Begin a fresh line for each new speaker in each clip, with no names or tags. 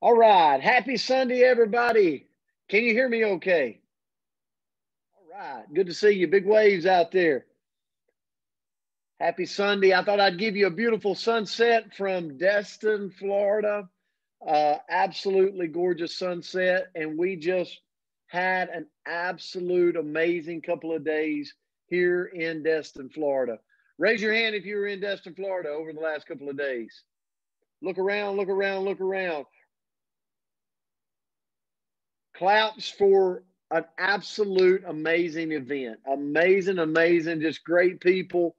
All right. Happy Sunday, everybody. Can you hear me okay? All right. Good to see you. Big waves out there. Happy Sunday. I thought I'd give you a beautiful sunset from Destin, Florida. Absolutely gorgeous sunset. And we just had an absolute amazing couple of days here in Destin, Florida. Raise your hand if you were in Destin, Florida over the last couple of days. Look around, look around, look around. Claps for an absolute amazing event. Amazing, just great people.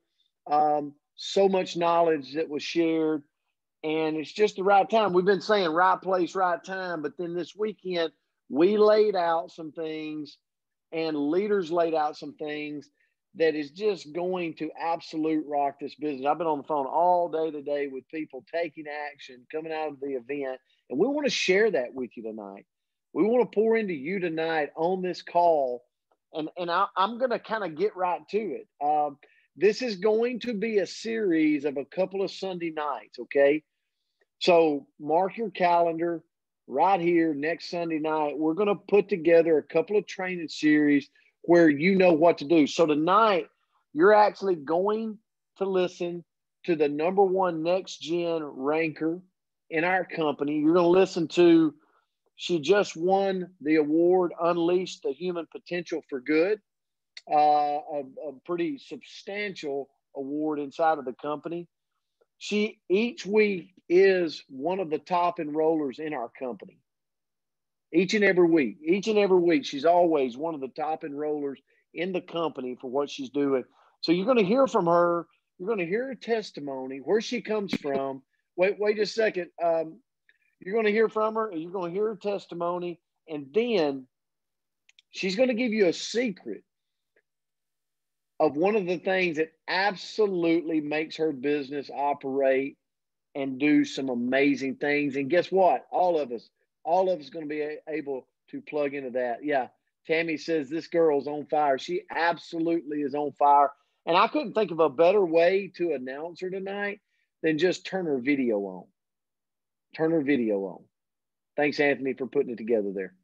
So much knowledge that was shared. And it's just the right time. We've been saying right place, right time. But then this weekend, we laid out some things and leaders laid out some things that is just going to absolute rock this business. I've been on the phone all day today with people taking action, coming out of the event. And we want to share that with you tonight. We want to pour into you tonight on this call, and I'm going to kind of get right to it. This is going to be a series of a couple of Sunday nights, okay? So mark your calendar right here next Sunday night. We're going to put together a couple of training series where you know what to do. So tonight, you're actually going to listen to the #1 next-gen ranker in our company. You're going to listen to She just won the award, Unleash the Human Potential for Good, a pretty substantial award inside of the company. She each week is one of the top enrollers in our company. Each and every week, she's always one of the top enrollers in the company for what she's doing. So you're going to hear from her. You're going to hear her testimony, where she comes from. Wait just a second. You're going to hear from her, and you're going to hear her testimony, and then she's going to give you a secret of one of the things that absolutely makes her business operate and do some amazing things. And guess what? All of us going to be able to plug into that. Yeah, Tammy says this girl's on fire. She absolutely is on fire. And I couldn't think of a better way to announce her tonight than just turn her video on. Turn her video on. Thanks, Anthony, for putting it together there.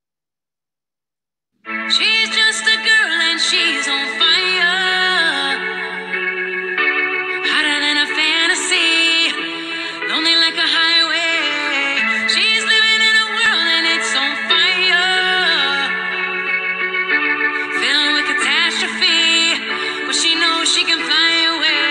She's just a girl and she's on fire. Hotter than a fantasy. Lonely like a highway. She's living in a world and it's on fire. Filled with catastrophe. But she knows she can fly away.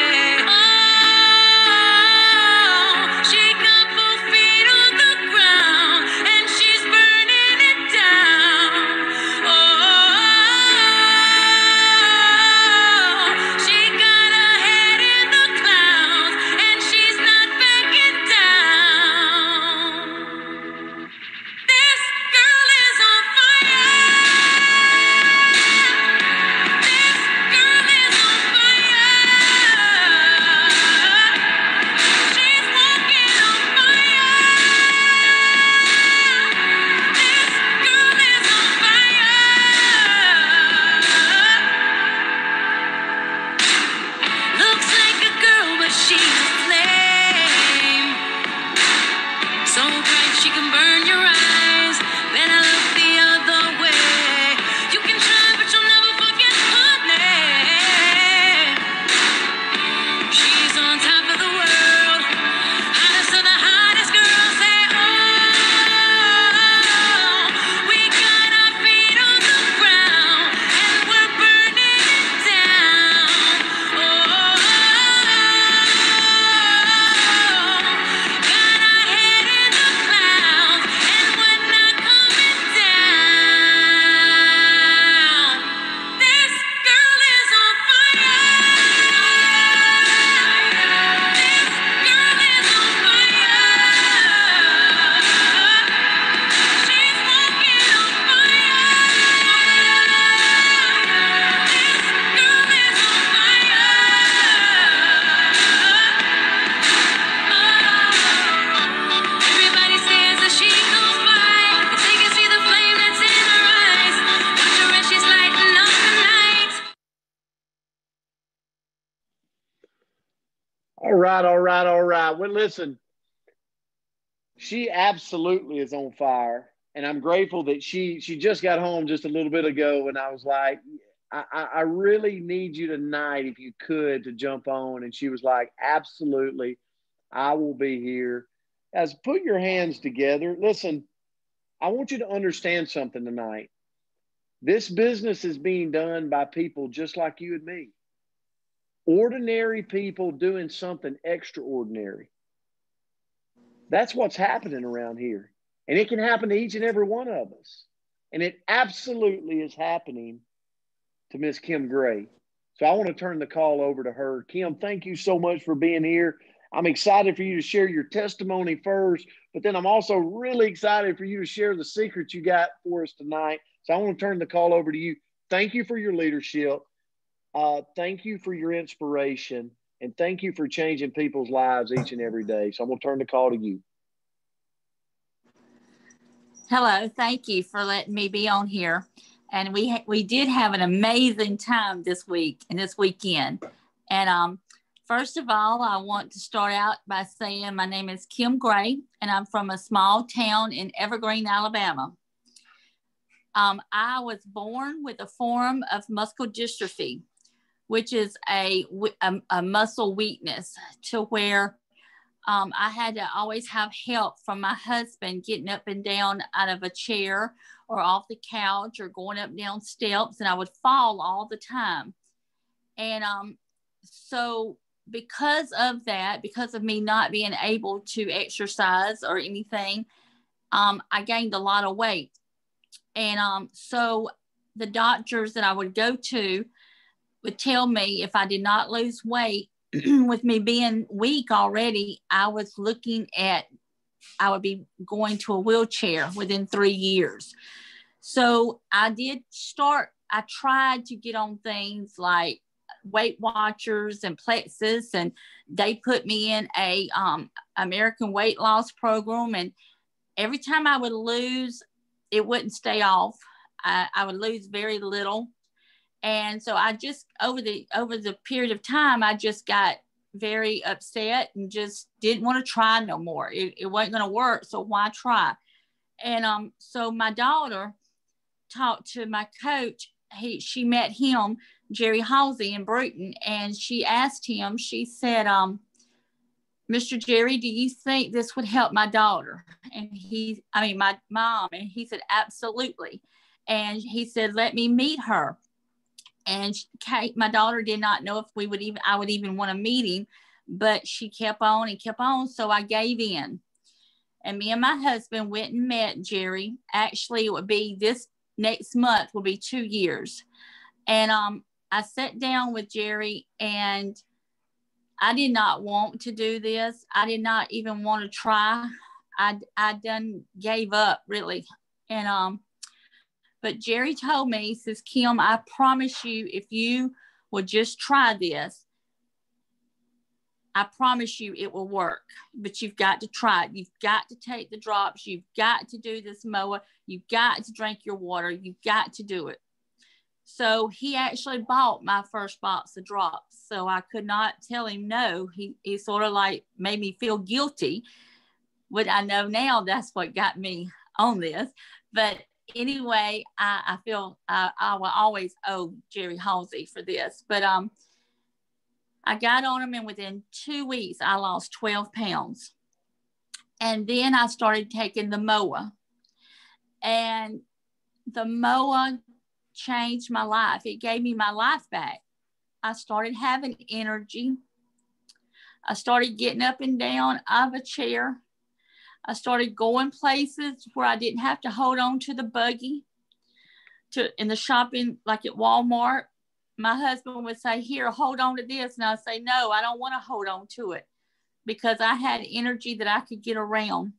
All right. Well, listen, She absolutely is on fire, and I'm grateful that she just got home just a little bit ago, and I was like, I really need you tonight if you could to jump on, and she was like, absolutely, I will be here. As put your hands together. Listen, I want you to understand something tonight. This business is being done by people just like you and me. Ordinary people doing something extraordinary. That's what's happening around here. And it can happen to each and every one of us. And it absolutely is happening to Miss Kim Gray. So I want to turn the call over to her. Kim, thank you so much for being here. I'm excited for you to share your testimony first, but then I'm also really excited for you to share the secrets you got for us tonight. So I want to turn the call over to you. Thank you for your leadership. Thank you for your inspiration. And thank you for changing people's lives each and every day. So I'm going to turn the call to you.
Hello, thank you for letting me be on here. And we did have an amazing time this week and this weekend. And first of all, I want to start out by saying my name is Kim Gray, and I'm from a small town in Evergreen, Alabama. I was born with a form of muscular dystrophy, which is a muscle weakness to where I had to always have help from my husband getting up and down out of a chair or off the couch or going up and down steps, and I would fall all the time. And so because of that, because of me not being able to exercise or anything, I gained a lot of weight. And so the doctors that I would go to would tell me if I did not lose weight, with me being weak already, I would be going to a wheelchair within 3 years. So I tried to get on things like Weight Watchers and Plexus, and they put me in a American weight loss program. And every time I would lose, it wouldn't stay off. I would lose very little. And so I just, over the period of time, I just got very upset and just didn't want to try no more. It wasn't going to work. So why try? And so my daughter talked to my coach. She met him, Jerry Halsey in Bruton, and she asked him, she said, Mr. Jerry, do you think this would help my daughter? And my mom, and he said, absolutely. And he said, let me meet her. And Kate, my daughter, did not know if I would even want to meet him, but she kept on and kept on. So I gave in. And me and my husband went and met Jerry. Actually, it would be this next month will be 2 years. And I sat down with Jerry, and I did not want to do this. I did not even want to try. I done gave up, really. And but Jerry told me, he says, Kim, I promise you, if you will just try this, I promise you it will work. But you've got to try it. You've got to take the drops. You've got to do this MOA. You've got to drink your water. You've got to do it. So he actually bought my first box of drops. So I could not tell him no. He sort of like made me feel guilty. But I know now that's what got me on this. But anyway, I feel I will always owe Jerry Halsey for this. But I got on him, and within 2 weeks, I lost 12 pounds. And then I started taking the MOA. And the MOA changed my life. It gave me my life back. I started having energy. I started getting up and down out of a chair. I started going places where I didn't have to hold on to the buggy in the shopping, like at Walmart. My husband would say, here, hold on to this. And I'd say, no, I don't want to hold on to it, because I had energy that I could get around.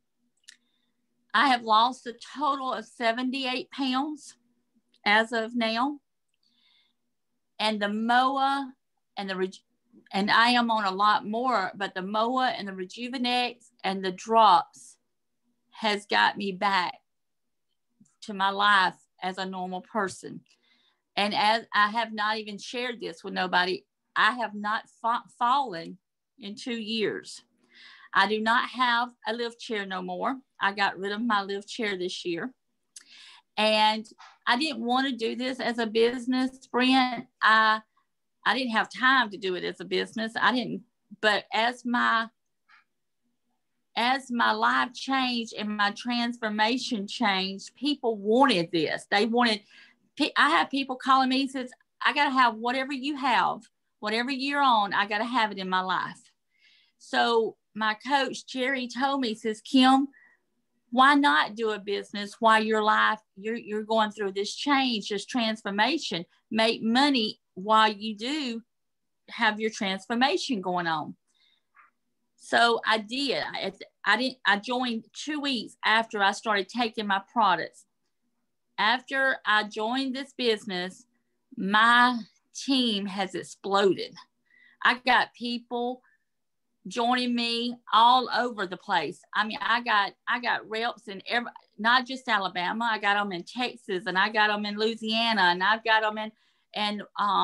I have lost a total of 78 pounds as of now. And the MOA and I am on a lot more, but the MOA and the Rejuvenex and the drops has got me back to my life as a normal person. And as I have not even shared this with nobody, I have not fallen in 2 years. I do not have a lift chair no more. I got rid of my lift chair this year. And I didn't want to do this as a business, Brent. I didn't have time to do it as a business. But as my life changed and my transformation changed, people wanted this. I have people calling me and says, I got to have whatever you have, whatever you're on, I got to have it in my life. So my coach, Jerry, told me, says, Kim, why not do a business while you're going through this change, this transformation, make money while you do have your transformation going on. So I did. I joined 2 weeks after I started taking my products. After I joined this business, my team has exploded. I got people joining me all over the place. I mean, I got reps in not just Alabama. I got them in Texas, and I got them in Louisiana, and I've got them in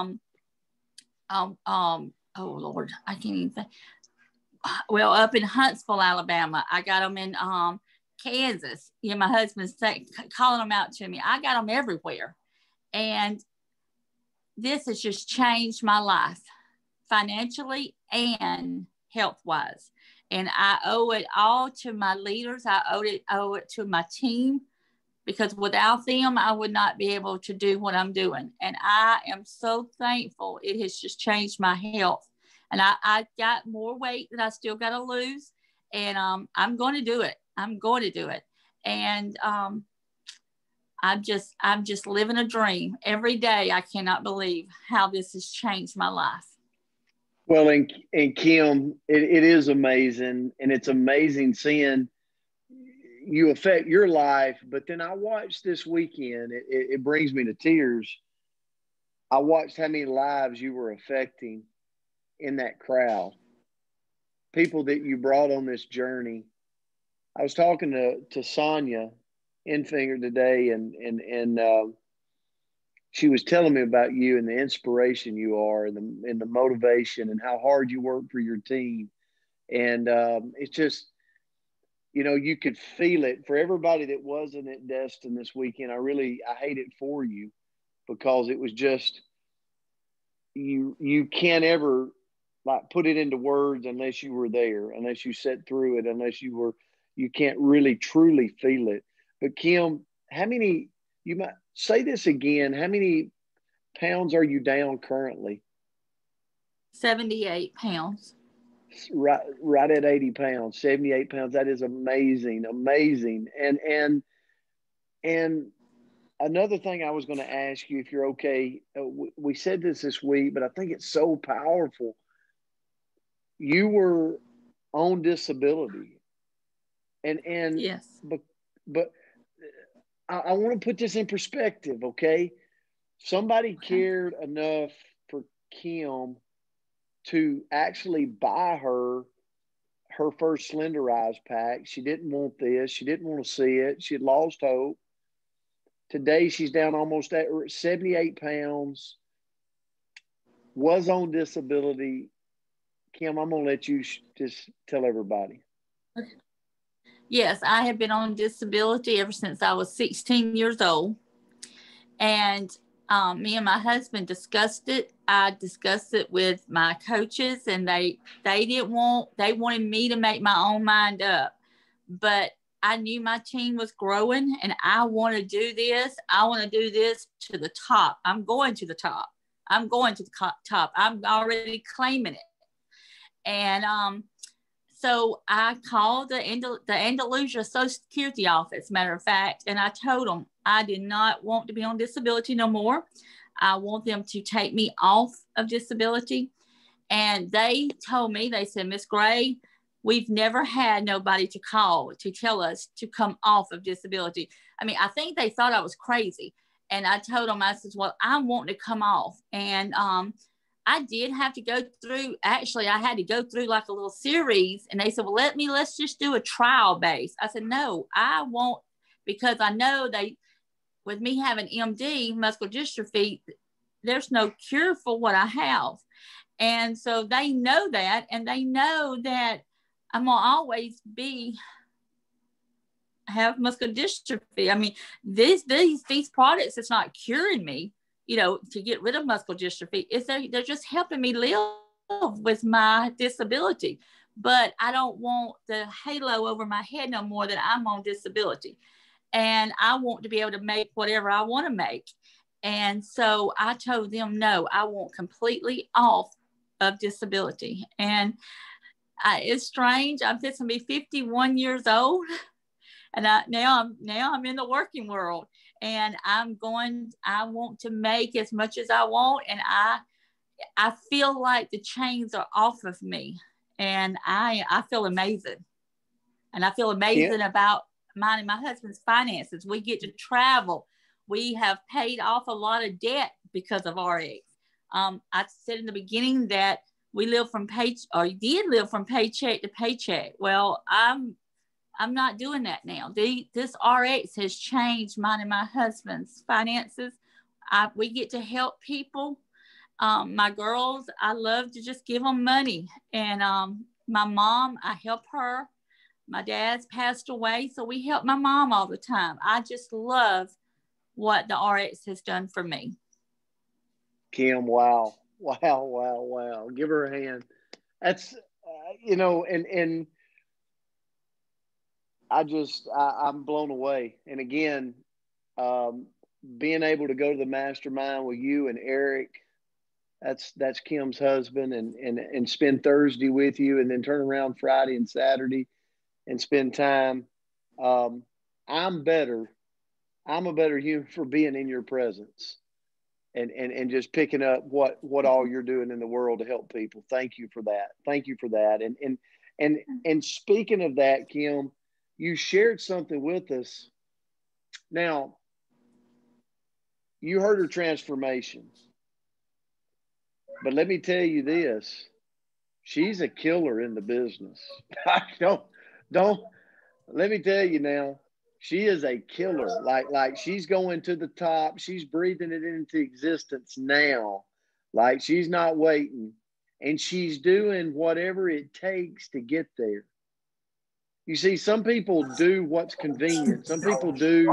oh Lord, I can't even think. Well, up in Huntsville, Alabama. I got them in Kansas. You know, my husband's calling them out to me. I got them everywhere. And this has just changed my life financially and health-wise. And I owe it all to my leaders. I owe it to my team, because without them, I would not be able to do what I'm doing. And I am so thankful. It has just changed my health. And I got more weight that I still got to lose. And I'm going to do it. I'm going to do it. And I'm just living a dream every day. I cannot believe how this has changed my life.
Well, and Kim, it is amazing. And it's amazing seeing you affect your life. But then I watched this weekend, it brings me to tears. I watched how many lives you were affecting in that crowd, people that you brought on this journey. I was talking to Sonia Infinger today, and she was telling me about you and the inspiration you are, and the motivation, and how hard you work for your team. And it's just, you know, you could feel it. For everybody that wasn't at Destin this weekend, I hate it for you, because it was just, you can't ever like put it into words unless you were there, unless you sat through it, you can't really truly feel it. But Kim, you might say this again, how many pounds are you down currently?
78 pounds.
Right at 80 pounds, 78 pounds. That is amazing. And another thing I was going to ask you, if you're okay, we said this week, but I think it's so powerful. You were on disability, and
yes,
but I want to put this in perspective, okay? Somebody cared enough for Kim to actually buy her first Slenderize pack. She didn't want this. She didn't want to see it. She had lost hope. Today, she's down almost at 78 pounds, was on disability. Kim, I'm going to let you just tell everybody.
Yes, I have been on disability ever since I was 16 years old. And me and my husband discussed it. I discussed it with my coaches, and they wanted me to make my own mind up. But I knew my team was growing, and I want to do this. I want to do this to the top. I'm going to the top. I'm going to the top. I'm already claiming it. And so I called the Andalusia Social Security office, matter of fact, and I told them I did not want to be on disability no more. I want them to take me off of disability. And they told me, they said, Miss Gray, we've never had nobody to call to tell us to come off of disability. I mean, I think they thought I was crazy. And I told them, I said, well, I want to come off. And I did have to go through, actually, I had to go through like a little series. And they said, well, let's just do a trial base. I said, no, I won't, because I know with me having MD, muscular dystrophy, there's no cure for what I have. And so they know that, and they know that I'm gonna always have muscular dystrophy. I mean, these products, it's not curing me, to get rid of muscular dystrophy. They're just helping me live with my disability. But I don't want the halo over my head no more that I'm on disability. And I want to be able to make whatever I want to make. And so I told them, no, I want completely off of disability. And it's strange. I'm fixing to be 51 years old. And now I'm in the working world, and I want to make as much as I want. And I feel like the chains are off of me, and I feel amazing. And I feel amazing about mine and my husband's finances. We get to travel. We have paid off a lot of debt because of RX. I said in the beginning that we did live from paycheck to paycheck. Well, I'm not doing that now. This RX has changed mine and my husband's finances. We get to help people. My girls, I love to just give them money. And my mom, I help her. My dad's passed away, so we help my mom all the time. I just love what the RX has done for me.
Kim, wow. Give her a hand. That's, and I'm blown away. And again, being able to go to the mastermind with you and Eric, that's Kim's husband, and spend Thursday with you, and then turn around Friday and Saturday and spend time. I'm a better human for being in your presence and just picking up what all you're doing in the world to help people. Thank you for that. And speaking of that, Kim, you shared something with us. Now, you heard her transformation, but let me tell you this: she's a killer in the business. don't. Let me tell you now, she is a killer. Like she's going to the top. She's breathing it into existence now. Like she's not waiting, and she's doing whatever it takes to get there. You see, some people do what's convenient. Some people do.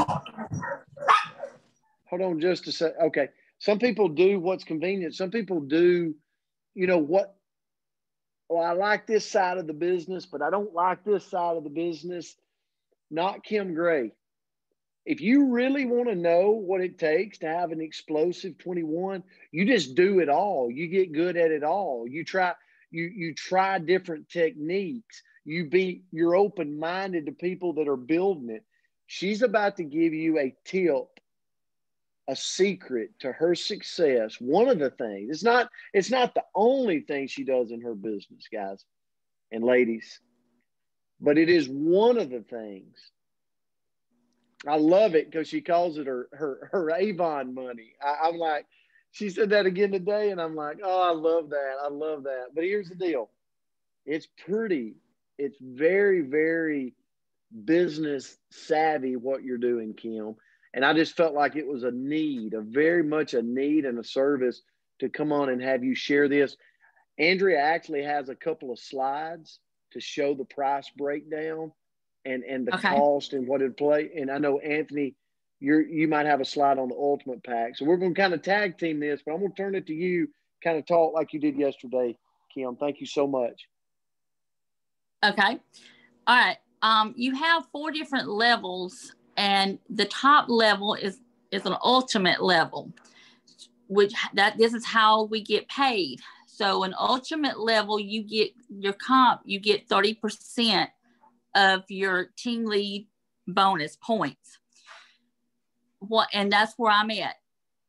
Hold on just a sec. Okay. Some people do what's convenient. Some people do, what? Well, I like this side of the business, but I don't like this side of the business. Not Kim Gray. If you really want to know what it takes to have an explosive 21, you just do it all. You get good at it all. You try different techniques. You're open-minded to people that are building it. She's about to give you a tip, a secret to her success. One of the things, it's not the only thing she does in her business, guys and ladies, but it is one of the things. I love it because she calls it her Avon money. I'm like, she said that again today, and I'm like, oh, I love that. But here's the deal. It's very, very business savvy what you're doing, Kim. And I just felt like it was very much a need and a service to come on and have you share this. Andrea actually has a couple of slides to show the price breakdown and the cost and what it play. And I know, Anthony, you might have a slide on the Ultimate Pack. So we're going to kind of tag team this, but I'm going to turn it to you, kind of talk like you did yesterday, Kim. Thank you so much.
Okay. All right. You have 4 different levels, and the top level is an ultimate level, this is how we get paid. So an ultimate level, you get your comp, you get 30% of your team lead bonus points. And that's where I'm at.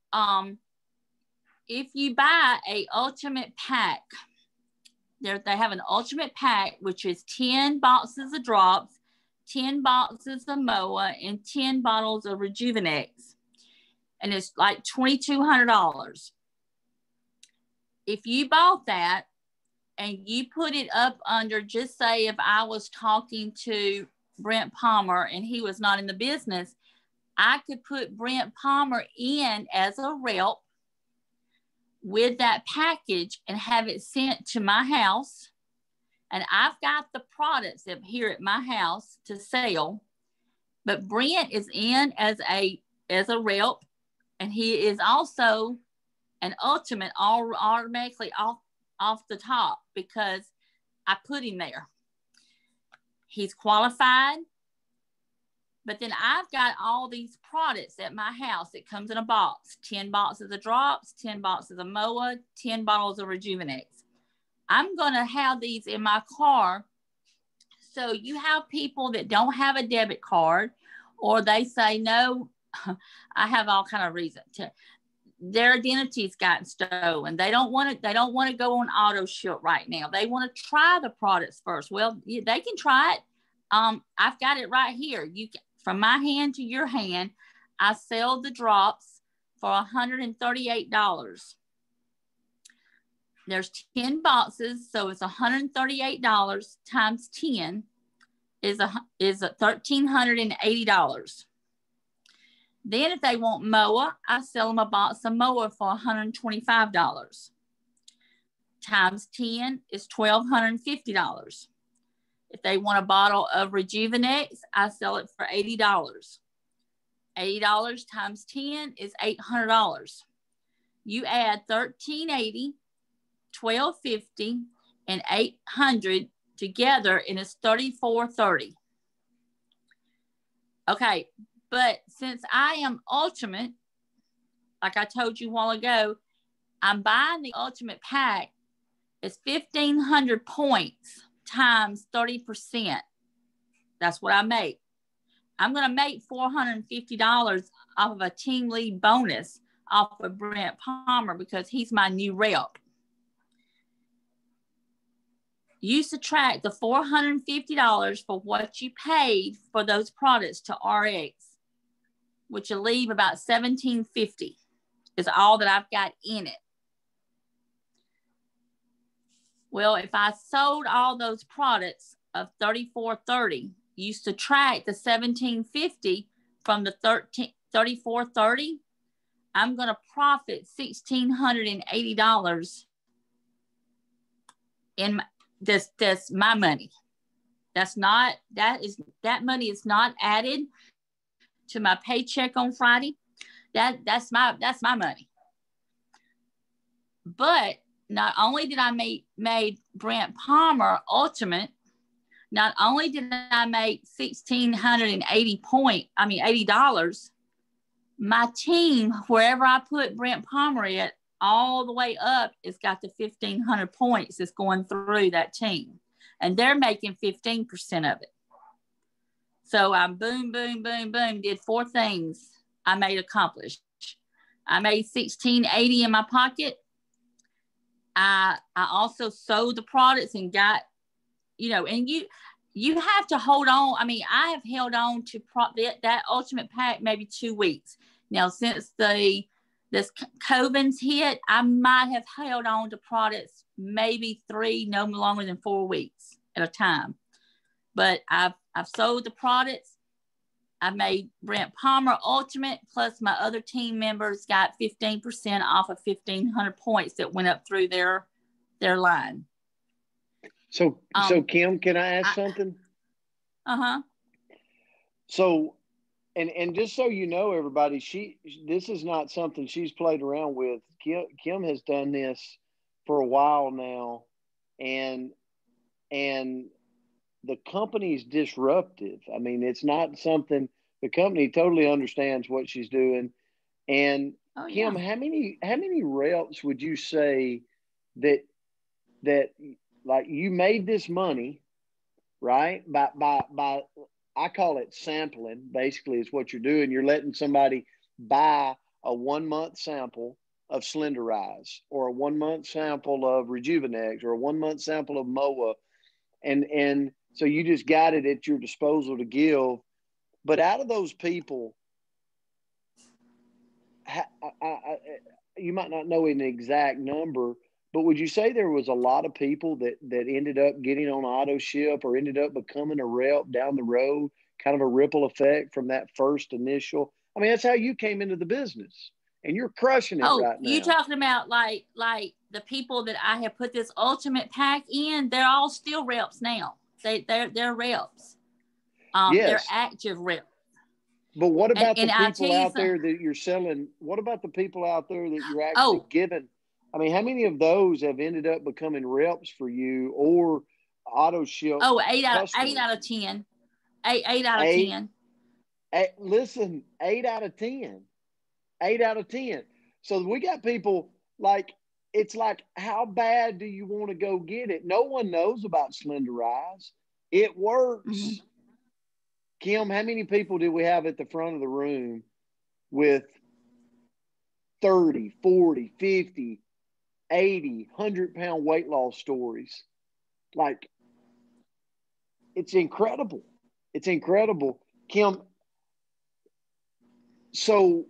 If you buy a ultimate pack, they have an ultimate pack, which is 10 boxes of drops, 10 boxes of MOA, and 10 bottles of Rejuvenex. And it's like $2,200. If you bought that and you put it up under, just say if I was talking to Brent Palmer and he was not in the business, I could put Brent Palmer in as a rep with that package and have it sent to my house. And I've got the products here at my house to sell, but Brent is in as a rep, and he is also an ultimate automatically off the top because I put him there. He's qualified. But then I've got all these products at my house. It comes in a box, 10 boxes of drops, 10 boxes of Moa, 10 bottles of Rejuvenex. I'm going to have these in my car. So you have people that don't have a debit card, or they say, no, I have all kind of reasons. Their identity's gotten stolen. They don't want to go on auto ship right now. They want to try the products first. Well, they can try it. I've got it right here. You can, from my hand to your hand, I sell the drops for $138. There's 10 boxes, so it's $138 times 10 is $1,380. Then if they want Moa, I sell them a box of Moa for $125. Times 10 is $1,250. If they want a bottle of Rejuvenex, I sell it for $80. $80 times 10 is $800. You add $1,380, $1,250, and $800 together, and it's $3,430. Okay, but since I am ultimate, like I told you a while ago, I'm buying the ultimate pack. It's 1,500 points times 30%. That's what I make. I'm going to make $450 off of a team lead bonus off of Brent Palmer because he's my new rep. You subtract the $450 for what you paid for those products to RX, which will leave about $1,750 is all that I've got in it. Well, if I sold all those products of $3,430, you subtract the $1,750 from the $3,430, I'm going to profit $1,680 in that's my money. That money is not added to my paycheck on Friday. That's my money. But not only did I made Brent Palmer ultimate, not only did I make $80, my team, wherever I put Brent Palmer at, all the way up, it's got the 1,500 points that's going through that team. And they're making 15% of it. So I'm boom, boom, boom, boom, did 4 things I made accomplish. I made $1,680 in my pocket. I also sold the products and got, and you have to hold on. I mean, I have held on to that ultimate pack maybe 2 weeks. Now, since this COVID's hit, I might have held on to products maybe 3, no longer than 4 weeks at a time. But I've sold the products. I made Brent Palmer ultimate, plus my other team members got 15% off of 1,500 points that went up through their line.
So Kim, can I ask something? So, and just so you know, everybody, this is not something she's played around with. Kim has done this for a while now, and the company's disruptive. I mean, it's not something, the company totally understands what she's doing. And Kim, how many reps would you say that like you made this money, right? By I call it sampling, basically is what you're doing. You're letting somebody buy a 1 month sample of Slender Rise, or a 1 month sample of Rejuvenex, or a 1 month sample of Moa. And so you just got it at your disposal to give. But out of those people, you might not know an exact number, but would you say there was a lot of people that ended up getting on auto ship or ended up becoming a rep down the road, kind of a ripple effect from that first initial? I mean, that's how you came into the business. and you're crushing it right now.
You talking about like the people that I have put this ultimate pack in? They're all still reps now. They're reps.
Yes.
They're active reps.
But what about the people out there that you're selling? What about the people out there that you're actually giving? I mean, how many of those have ended up becoming reps for you or auto ship?
Eight out of 10. Eight out of 10.
Listen, 8 out of 10. 8 out of 10. So we got people like, it's like, how bad do you want to go get it? No one knows about Slenderize. It works. Mm-hmm. Kim, how many people did we have at the front of the room with 30, 40, 50, 80, 100-pound weight loss stories? Like, it's incredible. It's incredible. Kim, so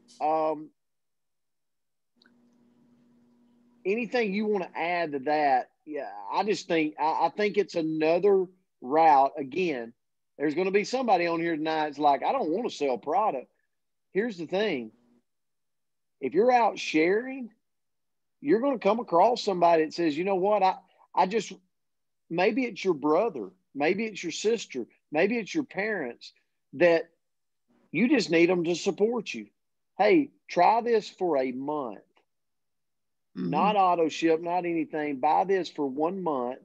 anything you want to add to that? Yeah, I just think, I think it's another route. Again, there's going to be somebody on here tonight that's like, I don't want to sell product. Here's the thing. If you're out sharing, you're going to come across somebody that says, you know what, I just, maybe it's your brother, maybe it's your sister, maybe it's your parents that you just need them to support you. Hey, try this for a month. Mm-hmm. Not auto ship, not anything. Buy this for 1 month.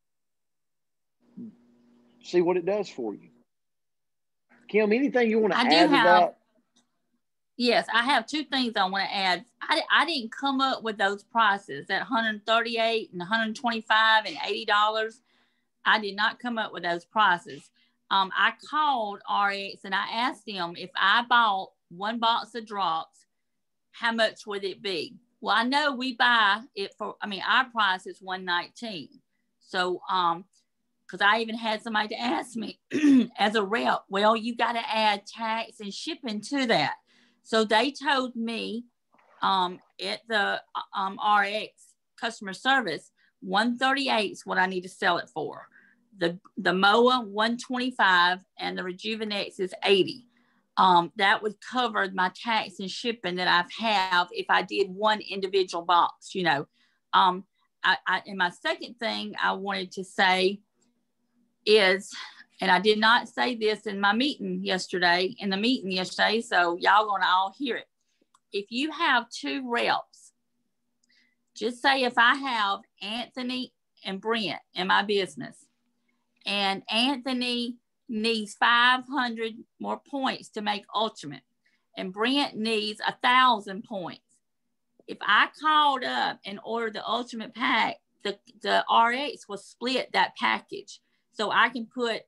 See what it does for you. Kim, anything you want to add to that?
Yes, I have 2 things I want to add. I didn't come up with those prices at $138 and $125 and $80. I did not come up with those prices. I called RX and I asked them, if I bought 1 box of drops, how much would it be? Well, I know we buy it for, our price is $119. So, because I even had somebody to ask me as a rep, well, you got to add tax and shipping to that. So they told me at the RX customer service, $138 is what I need to sell it for. The MOA $125 and the Rejuvenex is $80. That would cover my tax and shipping that I have if I did 1 individual box, you know. And my second thing I wanted to say is, and I did not say this in the meeting yesterday, so y'all gonna all hear it. If you have 2 reps, just say if I have Anthony and Brent in my business, and Anthony needs 500 more points to make ultimate, and Brent needs 1,000 points. If I called up and ordered the ultimate pack, the RX will split that package. So I can put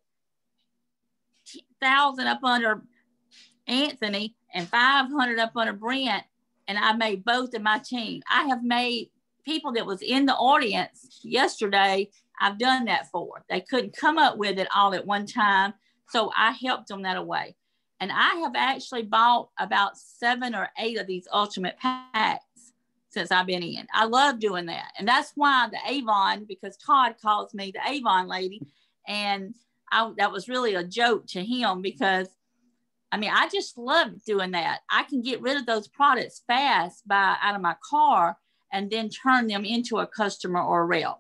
1,000 up under Anthony and 500 up under Brent, and I made both of my team. I have made people that was in the audience yesterday, I've done that for. They couldn't come up with it all at one time, so I helped them that way. And I have actually bought about 7 or 8 of these ultimate packs since I've been in. I love doing that. And that's why the Avon, because Todd calls me the Avon lady, and that was really a joke to him because, I just love doing that. I can get rid of those products fast out of my car and then turn them into a customer or a rep.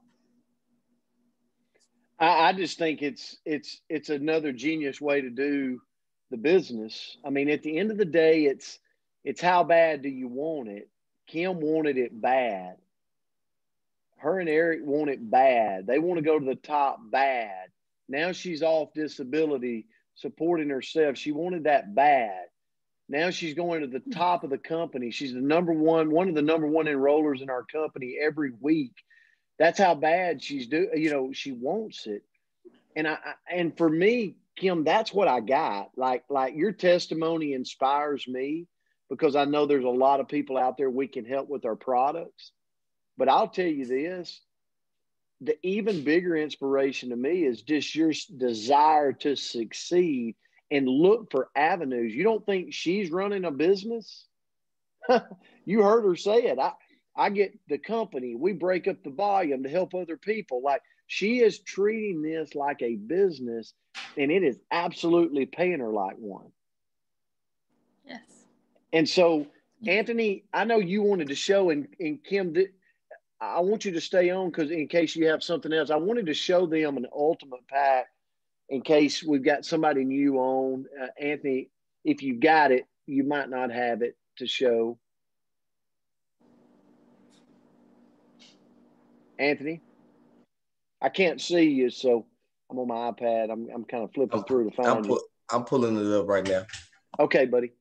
I just think it's another genius way to do the business. At the end of the day, it's how bad do you want it? Kim wanted it bad. Her and Eric want it bad. They want to go to the top bad. Now she's off disability, supporting herself. She wanted that bad. Now she's going to the top of the company. She's one of the number 1 enrollers in our company every week. That's how bad she's doing. She wants it. And for me, Kim, that's what I got. Like your testimony inspires me because I know there's a lot of people out there we can help with our products. But I'll tell you this, the even bigger inspiration to me is just your desire to succeed and look for avenues. You don't think she's running a business? You heard her say it. I get the company, we break up the volume to help other people. Like, she is treating this like a business, and it is absolutely paying her like one.
Yes.
And so Anthony, I know you wanted to show, and Kim, I want you to stay on because in case you have something else, I wanted to show them an ultimate pack in case we've got somebody new on. Anthony, if you got it, you might not have it to show. Anthony, I can't see you, so I'm on my iPad. I'm kind of flipping through to find you.
I'm pulling it up right now.
Okay, buddy.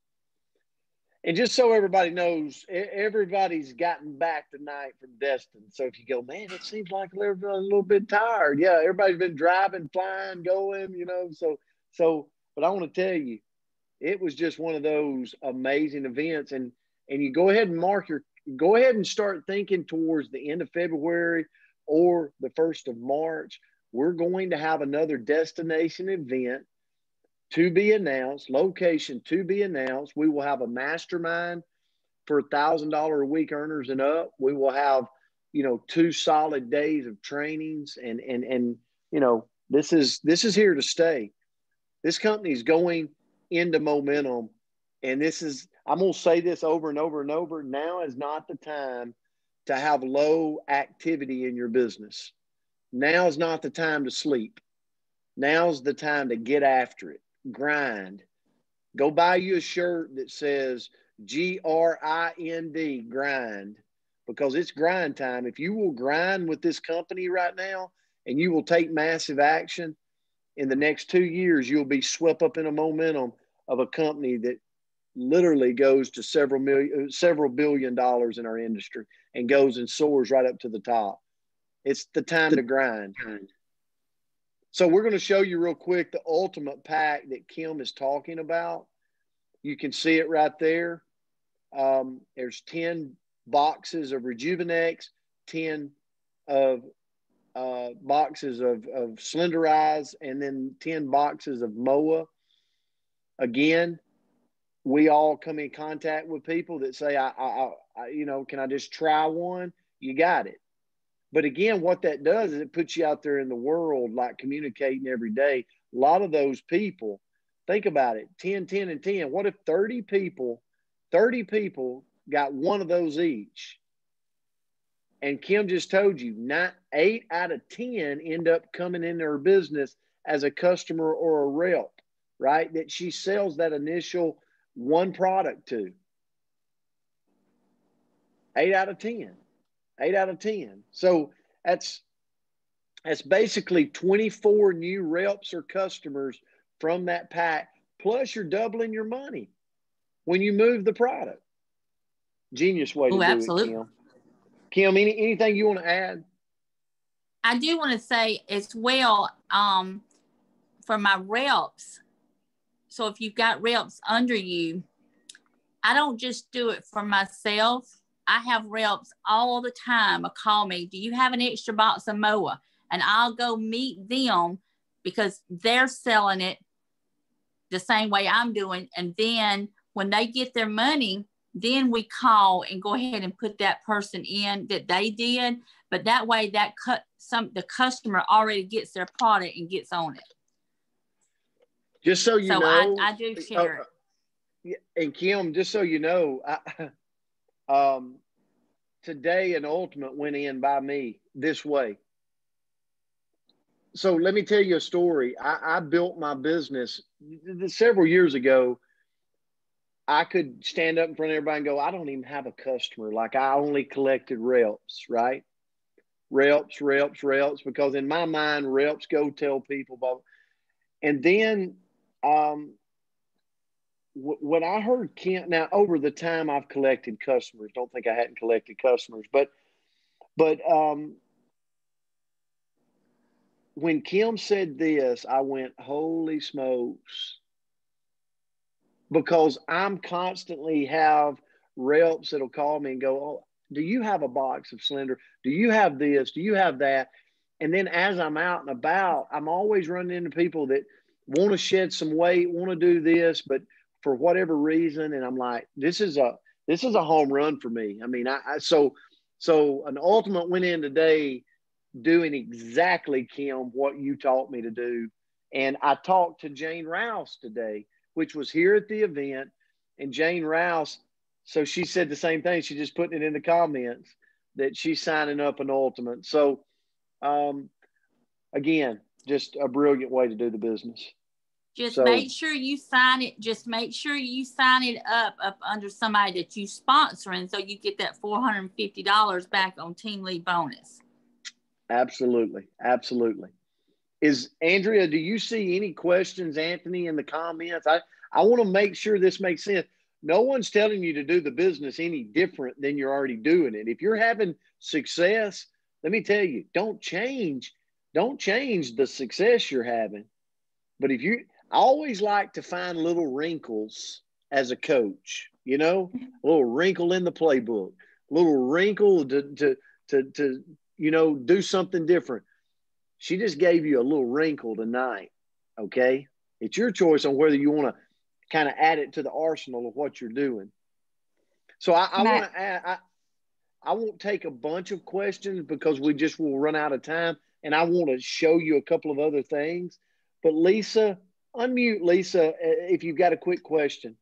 And just so everybody knows, everybody's gotten back tonight from Destin. So if you go, man, it seems like they're a little bit tired. Yeah, everybody's been driving, flying, going, you know. But I want to tell you, it was just one of those amazing events. And you go ahead and go ahead and start thinking towards the end of February or the 1st of March. We're going to have another destination event to be announced, location to be announced. We will have a mastermind for $1,000 a week earners and up. We will have, 2 solid days of trainings, and this is here to stay. This company is going into momentum, and I'm going to say this over and over and over. Now is not the time to have low activity in your business. Now is not the time to sleep. Now's the time to get after it. Grind. Go buy you a shirt that says GRIND, grind, because it's grind time. If you will grind with this company right now and you will take massive action, in the next 2 years, you'll be swept up in a momentum of a company that literally goes to several billion dollars in our industry and goes and soars right up to the top. It's the time to grind. So we're going to show you real quick the ultimate pack that Kim is talking about. You can see it right there. There's 10 boxes of Rejuvenex, 10 of boxes of Slenderize, and then 10 boxes of MOA. Again, we all come in contact with people that say, can I just try one? You got it. But again, what that does is it puts you out there in the world, like communicating every day. A lot of those people, think about it, 10, 10, and 10. What if 30 people got one of those each? And Kim just told you, 8 out of 10 end up coming in their business as a customer or a rep, right? That she sells that initial one product to. 8 out of 10. 8 out of 10. So that's basically 24 new reps or customers from that pack. Plus you're doubling your money when you move the product. Genius way to do
absolutely.
it, Kim. Kim, anything you want to add?
I do want to say as well, for my reps. So if you've got reps under you, I don't just do it for myself. I have reps all the time call me, do you have an extra box of MOA? And I'll go meet them because they're selling it the same way I'm doing. And then when they get their money, then we call and go ahead and put that person in that they did. But that way the customer already gets their product and gets on it.
Just so you know.
I do share it.
And Kim, just so you know, today an ultimate went in by me this way. So let me tell you a story. I built my business several years ago. I could stand up in front of everybody and go, I don't even have a customer. Like I only collected reps, right? Reps, because in my mind, reps go tell people about. And then when I heard Kim, now over the time I've collected customers, don't think I hadn't collected customers, but when Kim said this, I went, holy smokes. Because I'm constantly have reps that'll call me and go, oh, do you have a box of Slender? Do you have this? Do you have that? And then as I'm out and about, I'm always running into people that want to shed some weight, want to do this, but for whatever reason. And I'm like, this is a home run for me. I mean, so an ultimate went in today doing exactly, Kim, what you taught me to do. And I talked to Jane Rouse today, which was here at the event. And Jane Rouse So she said the same thing. She just putting it in the comments that she's signing up an ultimate. So, again, just a brilliant way to do the business.
Just make sure you sign it. Just make sure you sign it up under somebody that you sponsoring, so you get that $450 back on team lead bonus.
Absolutely, absolutely. Is Andrea? Do you see any questions, Anthony, in the comments? I want to make sure this makes sense. No one's telling you to do the business any different than you're already doing it. If you're having success, let me tell you, don't change the success you're having. But I always like to find little wrinkles as a coach, a little wrinkle in the playbook, a little wrinkle to do something different. She just gave you a little wrinkle tonight. Okay. It's your choice on whether you want to kind of add it to the arsenal of what you're doing. So I want to add, I won't take a bunch of questions because we just will run out of time. And I want to show you a couple of other things. But Lisa, unmute Lisa if you've got a quick question.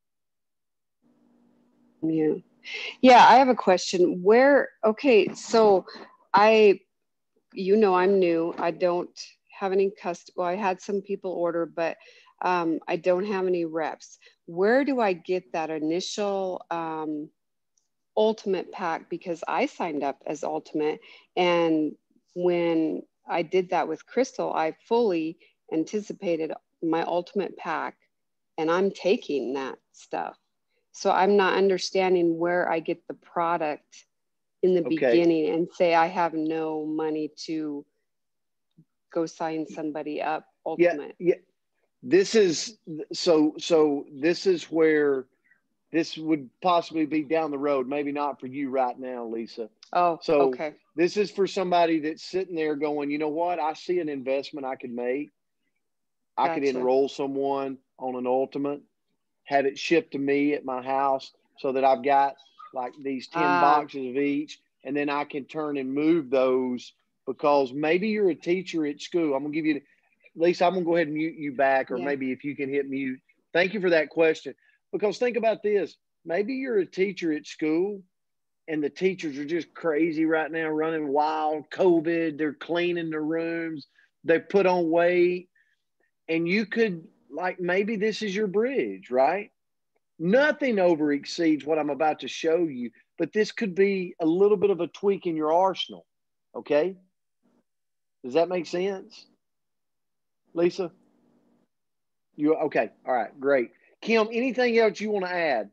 Yeah, I have a question. So I'm new. I don't have any I had some people order, but I don't have any reps. Where do I get that initial ultimate pack? Because I signed up as ultimate, and when I did that with Crystal, I fully anticipated my ultimate pack, and I'm taking that stuff. So I'm not understanding where I get the product in the beginning and say I have no money to go sign somebody up ultimate.
Yeah. This is this is where this would possibly be down the road, maybe not for you right now, Lisa.
Oh,
so
okay.
This is for somebody that's sitting there going, you know what? I see an investment I could make. I could enroll someone on an ultimate, have it shipped to me at my house so that I've got like these 10 boxes of each, and then I can turn and move those because maybe you're a teacher at school. I'm going to give you, Lisa, I'm going to go ahead and mute you back, or maybe if you can hit mute. Thank you for that question. Because think about this. Maybe you're a teacher at school and the teachers are just crazy right now, running wild, COVID, they're cleaning their rooms, they put on weight, and you could, maybe this is your bridge, right? Nothing over exceeds what I'm about to show you, but this could be a little bit of a tweak in your arsenal, okay? Does that make sense? Lisa? Okay, all right, great. Kim, anything else you want to add?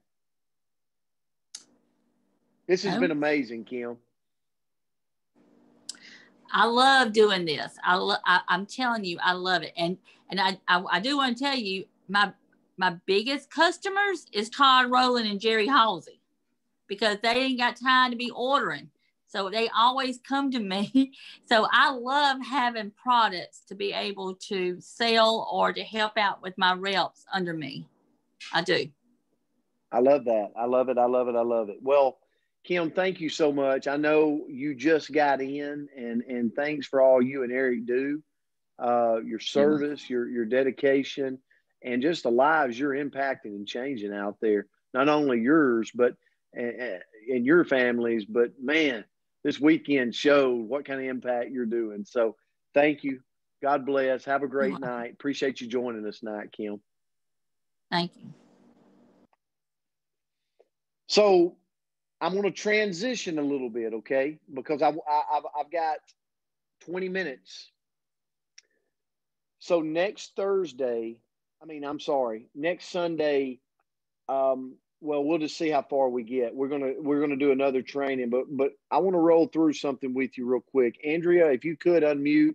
This has been amazing, Kim.
I love doing this. I'm telling you, I love it. And I do want to tell you, my biggest customers is Todd Rowland and Jerry Halsey, because they ain't got time to be ordering. So they always come to me. So I love having products to be able to sell or to help out with my reps under me. I do.
I love that. I love it. I love it. I love it. Well, Kim, thank you so much. I know you just got in, and thanks for all you and Eric do, your service, your dedication, and just the lives you're impacting and changing out there. Not only yours, but and your families, but man, this weekend showed what kind of impact you're doing. So thank you. God bless. Have a great night. Appreciate you joining us tonight, Kim.
Thank you.
So I'm going to transition a little bit, okay? Because I've got 20 minutes. So next Sunday, well, we'll just see how far we get. We're gonna do another training, but I want to roll through something with you real quick. Andrea, if you could unmute.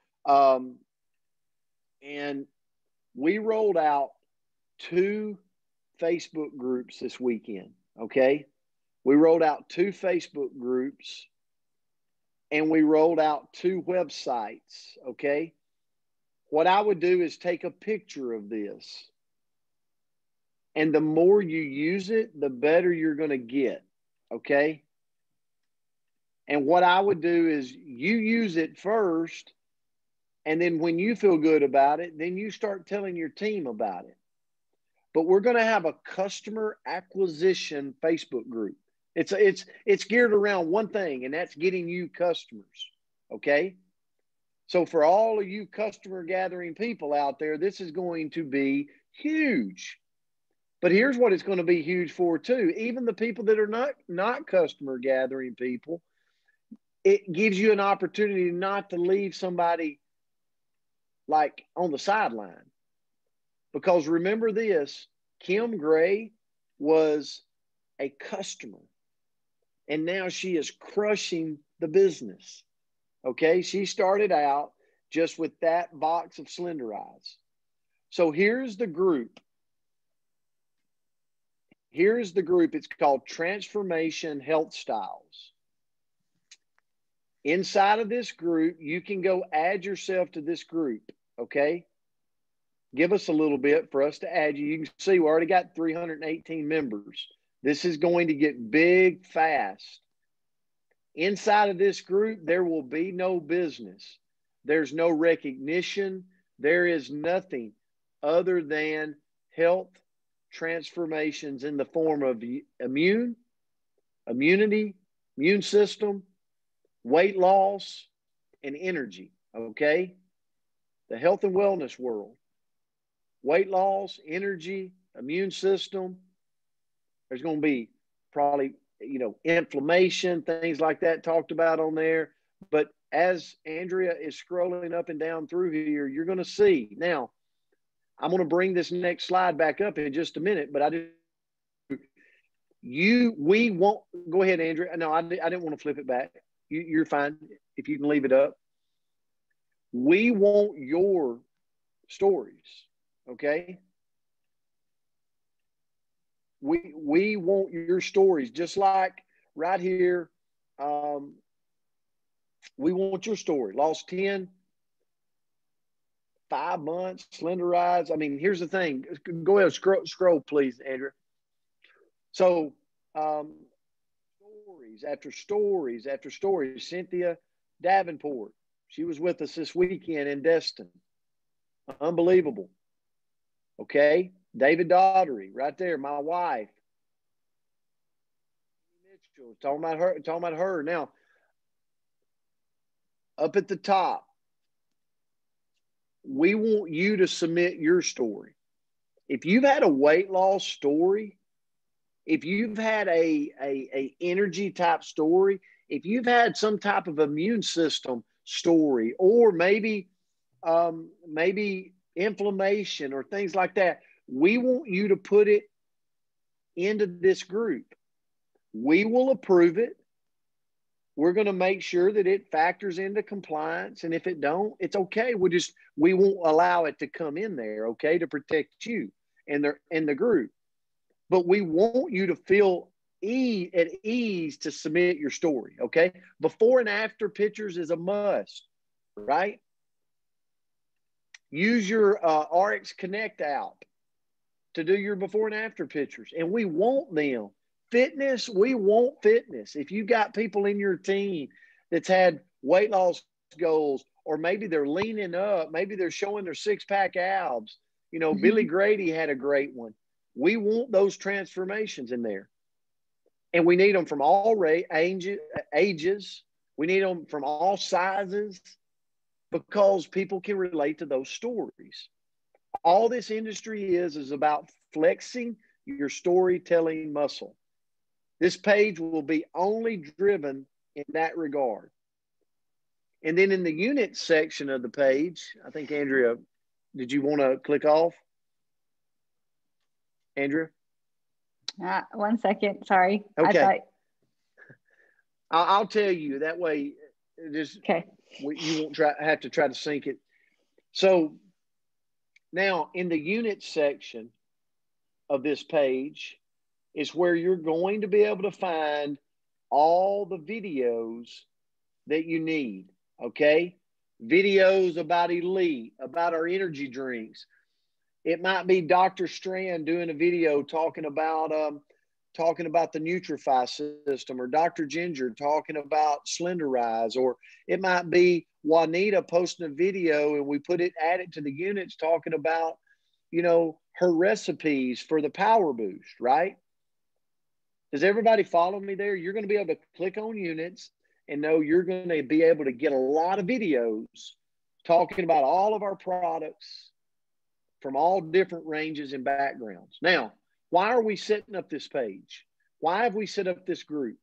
And we rolled out 2 Facebook groups this weekend, okay? We rolled out 2 Facebook groups, and we rolled out 2 websites, okay? What I would do is take a picture of this. And the more you use it, the better you're going to get, okay? And what I would do is you use it first, and then when you feel good about it, then you start telling your team about it. but we're going to have a customer acquisition Facebook group. It's geared around one thing, and that's getting you customers. Okay. So for all of you customer gathering people out there, this is going to be huge. But here's what it's going to be huge for too. Even the people that are not customer gathering people, it gives you an opportunity not to leave somebody like on the sideline. Because remember this, Kim Gray was a customer, and now she is crushing the business. Okay, she started out just with that box of Slender Eyes. So here's the group. Here's the group. It's called Transformation Health Styles. Inside of this group, you can go add yourself to this group. Okay, give us a little bit for us to add you. You can see we already got 318 members. This is going to get big fast. Inside of this group, there will be no business. There's no recognition. There is nothing other than health transformations in the form of immunity, immune system, weight loss, and energy. Okay? The health and wellness world. Weight loss, energy, immune system. There's going to be probably, inflammation, things like that talked about on there. But as Andrea is scrolling up and down through here, you're going to see. Now, I'm going to bring this next slide back up in just a minute, but we won't, go ahead, Andrea. No, I didn't want to flip it back. You're fine if you can leave it up. We want your stories, okay? We want your stories, just like right here. We want your story. Lost 10, 5 months, Slender Eyes. I mean, here's the thing. Go ahead, scroll, please, Andrea. So, stories after stories after stories. Cynthia Davenport, she was with us this weekend in Destin. Unbelievable. Okay. David Daughtery, right there, my wife. Mitchell, talking about her. Now, up at the top, we want you to submit your story. If you've had a weight loss story, if you've had a energy type story, if you've had some type of immune system story, or maybe inflammation or things like that, we want you to put it into this group. We will approve it. We're going to make sure that it factors into compliance. And if it don't, it's okay. We won't allow it to come in there, okay, to protect you and the group. But we want you to feel at ease to submit your story, okay? Before and after pictures is a must, right? Use your RX Connect app to do your before and after pictures. And we want them. Fitness, we want fitness. If you got people in your team that's had weight loss goals, or maybe they're leaning up, maybe they're showing their six-pack abs. Billy Grady had a great one. We want those transformations in there. And we need them from all ages. We need them from all sizes, because people can relate to those stories. All this industry is about flexing your storytelling muscle. This page will be only driven in that regard. And then in the unit section of the page, I think, Andrea, did you want to click off? Andrea?
1 second. Sorry.
Okay. I'll tell you. That way,
okay.
You won't have to try to sync it. So now in the unit section of this page is where you're going to be able to find all the videos that you need, okay? Videos about Elite, about our energy drinks. It might be Dr. Strand doing a video talking about the Nutrify system, or Dr. Ginger talking about Slender Rise, or it might be Juanita posting a video and we add it to the units talking about, her recipes for the Power Boost, right? Does everybody follow me there? You're going to be able to click on units and know you're going to be able to get a lot of videos talking about all of our products from all different ranges and backgrounds. Now, why are we setting up this page? Why have we set up this group?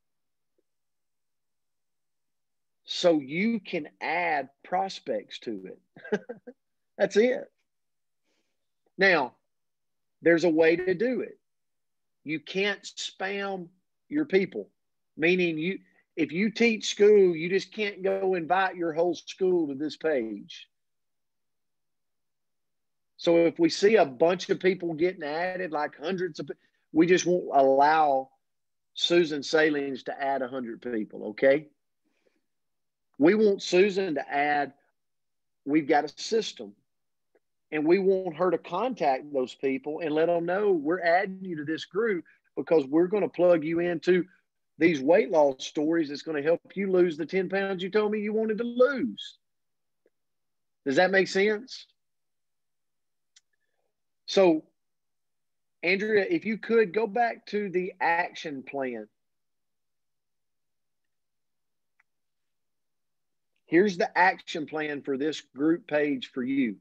So you can add prospects to it. That's it. Now, there's a way to do it. You can't spam your people, meaning if you teach school, you just can't go invite your whole school to this page. So if we see a bunch of people getting added, like hundreds of, we just won't allow Susan Salings to add 100 people, okay? We want Susan to add, we've got a system. And we want her to contact those people and let them know we're adding you to this group because we're going to plug you into these weight loss stories that's going to help you lose the 10 pounds you told me you wanted to lose. Does that make sense? So, Andrea, if you could go back to the action plan. Here's the action plan for this group page for you.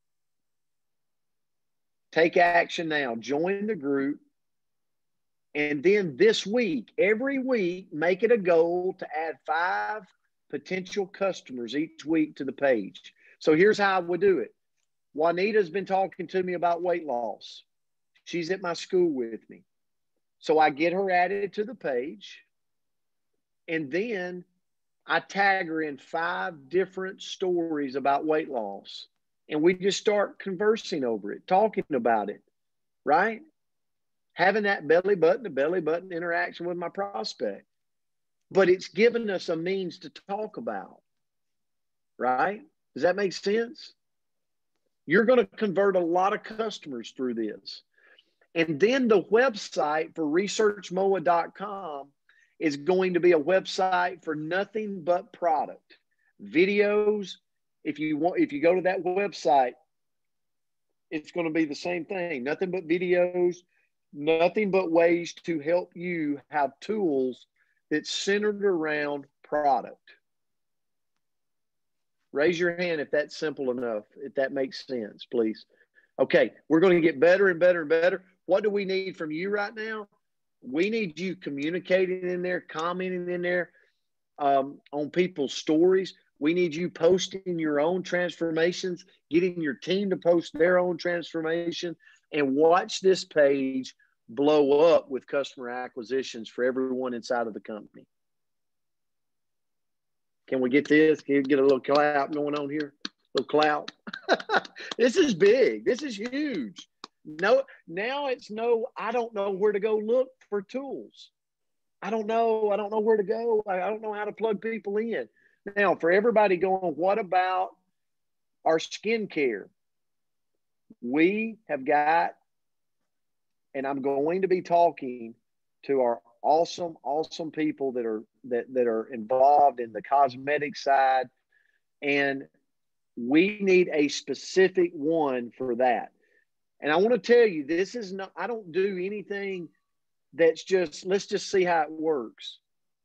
Take action now. Join the group. And then this week, every week, make it a goal to add 5 potential customers each week to the page. So here's how I would do it. Juanita's been talking to me about weight loss. She's at my school with me. So I get her added to the page. And then I tag her in 5 different stories about weight loss. And we just start conversing over it, talking about it, right? Having that belly button to belly button interaction with my prospect. But it's given us a means to talk about, right? Does that make sense? You're going to convert a lot of customers through this. And then the website for researchmoa.com is going to be a website for nothing but product, videos. If you go to that website, it's going to be the same thing. Nothing but videos, nothing but ways to help you have tools that's centered around product. Raise your hand if that's simple enough, if that makes sense, please. Okay, we're going to get better and better and better. What do we need from you right now? We need you communicating in there, commenting in there on people's stories. We need you posting your own transformations, getting your team to post their own transformation, and watch this page blow up with customer acquisitions for everyone inside of the company. Can we get this? Can you get a little clap going on here? A little clap. This is big. This is huge. No, now it's I don't know where to go look for tools. I don't know where to go. I don't know how to plug people in. Now, for everybody going, what about our skincare? We have got, and I'm going to be talking to our awesome people that are involved in the cosmetic side, and we need a specific one for that. And I want to tell you, this is not, I don't do anything that's just, let's just see how it works.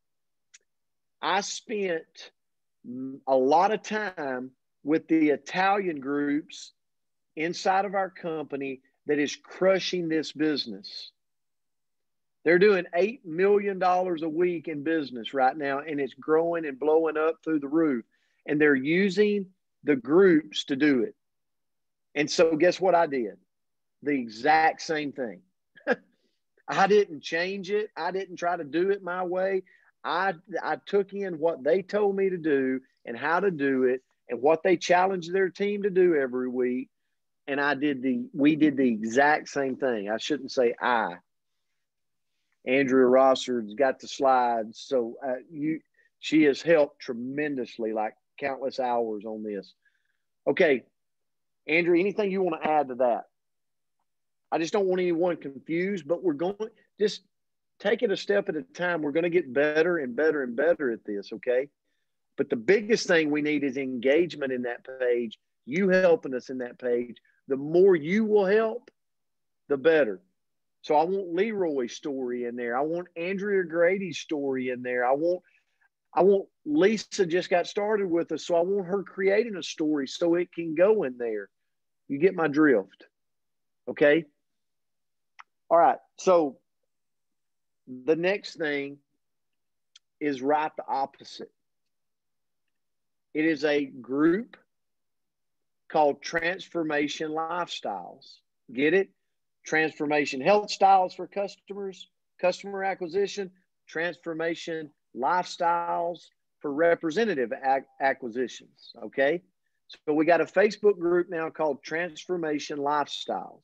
I spent a lot of time with the Italian groups inside of our company that is crushing this business. They're doing $8 million a week in business right now, and it's growing and blowing up through the roof. And they're using the groups to do it. And so guess what I did? The exact same thing. I didn't change it. I didn't try to do it my way. I took in what they told me to do and how to do it and what they challenged their team to do every week. And we did the exact same thing. I shouldn't say I. Andrea Rossard's got the slides. So she has helped tremendously, like countless hours on this. Okay, Andrea, anything you want to add to that? I just don't want anyone confused, but we're going to just take it a step at a time. We're going to get better and better and better at this, okay? But the biggest thing we need is engagement in that page, you helping us in that page, The more you will help, the better. So I want Leroy's story in there. I want Andrea Grady's story in there. I want Lisa just got started with us, so I want her creating a story so it can go in there. You get my drift. Okay? All right. So the next thing is right the opposite. It is a group called Transformation Lifestyles. Get it? Transformation Health Styles for customers, customer acquisition, Transformation Lifestyles for representative acquisitions. Okay? So we got a Facebook group now called Transformation Lifestyles.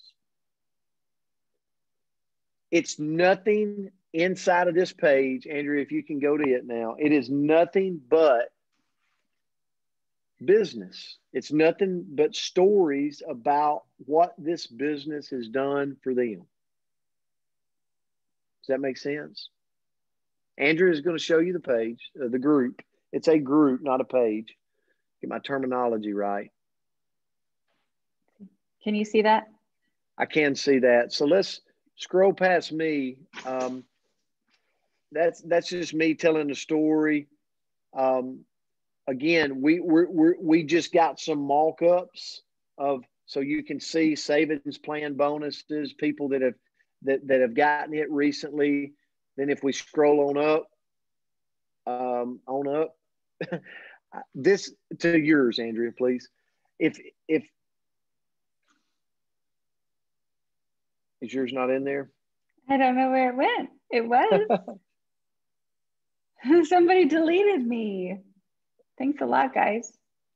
It's nothing inside of this page, Andrea, if you can go to it now, it is nothing but business. It's nothing but stories about what this business has done for them. Does that make sense? Andrea is going to show you the page, the group. It's a group, not a page. Get my terminology right.
Can you see that?
I can see that. So let's scroll past me. That's just me telling the story. Again, we just got some mock-ups of, so you can see savings plan bonuses, people that have gotten it recently. Then if we scroll on up, this to yours, Andrea, please. If is yours not in there?
I don't know where it went. It was. Somebody deleted me. Thanks a lot, guys.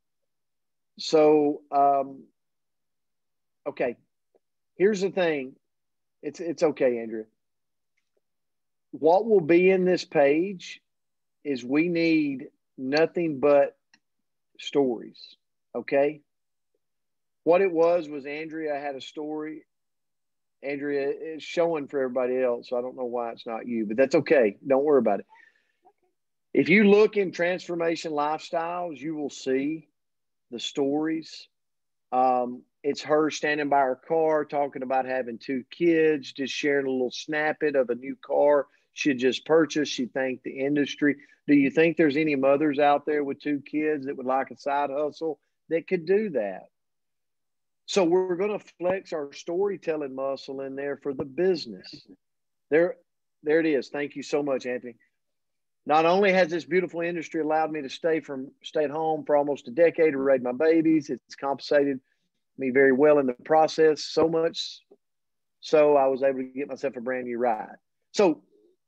So, okay. Here's the thing. It's okay, Andrea. What will be in this page is we need nothing but stories, okay? What it was Andrea had a story. Andrea is showing for everybody else, so I don't know why it's not you, but that's okay. Don't worry about it. If you look in Transformation Lifestyles, you will see the stories. It's her standing by her car, talking about having 2 kids, just sharing a little snippet of a new car she just purchased. She thanked the industry. Do you think there's any mothers out there with 2 kids that would like a side hustle that could do that? So we're going to flex our storytelling muscle in there for the business. There it is. Thank you so much, Anthony. Not only has this beautiful industry allowed me to stay at home for almost a decade to raise my babies, it's compensated me very well in the process, so much so I was able to get myself a brand new ride. So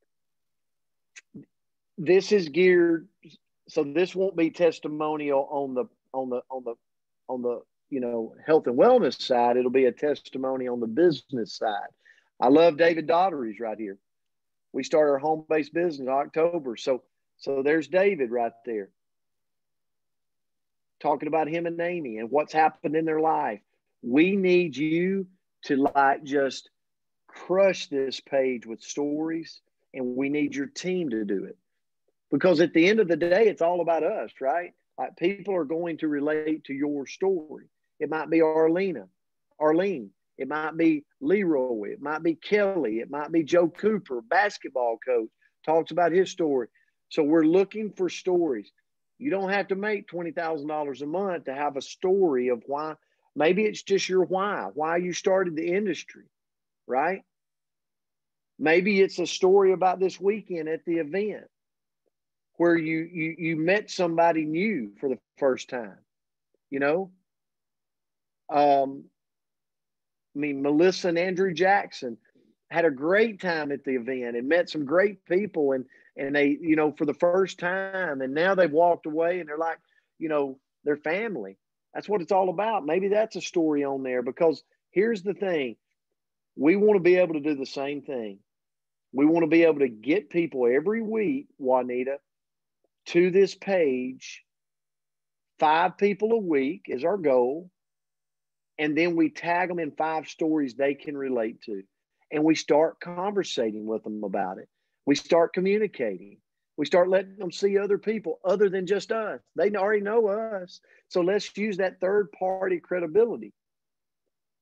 this is geared, so this won't be testimonial on the health and wellness side. It'll be a testimony on the business side. I love David Daughtery's right here. We started our home-based business in October. So there's David right there talking about him and Amy and what's happened in their life. We need you to just crush this page with stories, and we need your team to do it. Because at the end of the day, it's all about us, right? Like, people are going to relate to your story. It might be Arlene. It might be Leroy. It might be Kelly. It might be Joe Cooper, basketball coach, talks about his story. So we're looking for stories. You don't have to make $20,000 a month to have a story of why. Maybe it's just your why you started the industry, right? Maybe it's a story about this weekend at the event where you met somebody new for the first time, Melissa and Andrew Jackson had a great time at the event and met some great people, and they, for the first time, and now they've walked away and they're like, their family. That's what it's all about. Maybe that's a story on there, because here's the thing. We want to be able to do the same thing. We want to be able to get people every week, Juanita, to this page. 5 people a week is our goal. And then we tag them in 5 stories they can relate to. And we start conversating with them about it. We start communicating. We start letting them see other people other than just us. They already know us. So let's use that third-party credibility.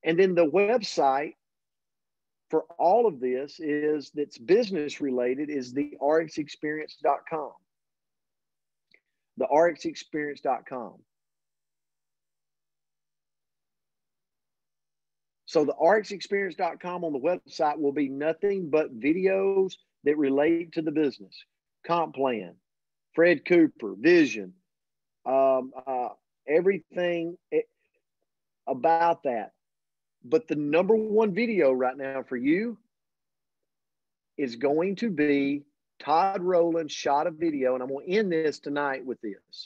And then the website for all of this is that's business related is the rxexperience.com. The rxexperience.com. So the rxexperience.com on the website will be nothing but videos that relate to the business. Comp plan, Fred Cooper, vision, everything about that. But the number one video right now for you is going to be Todd Rowland shot a video, and I'm going to end this tonight with this.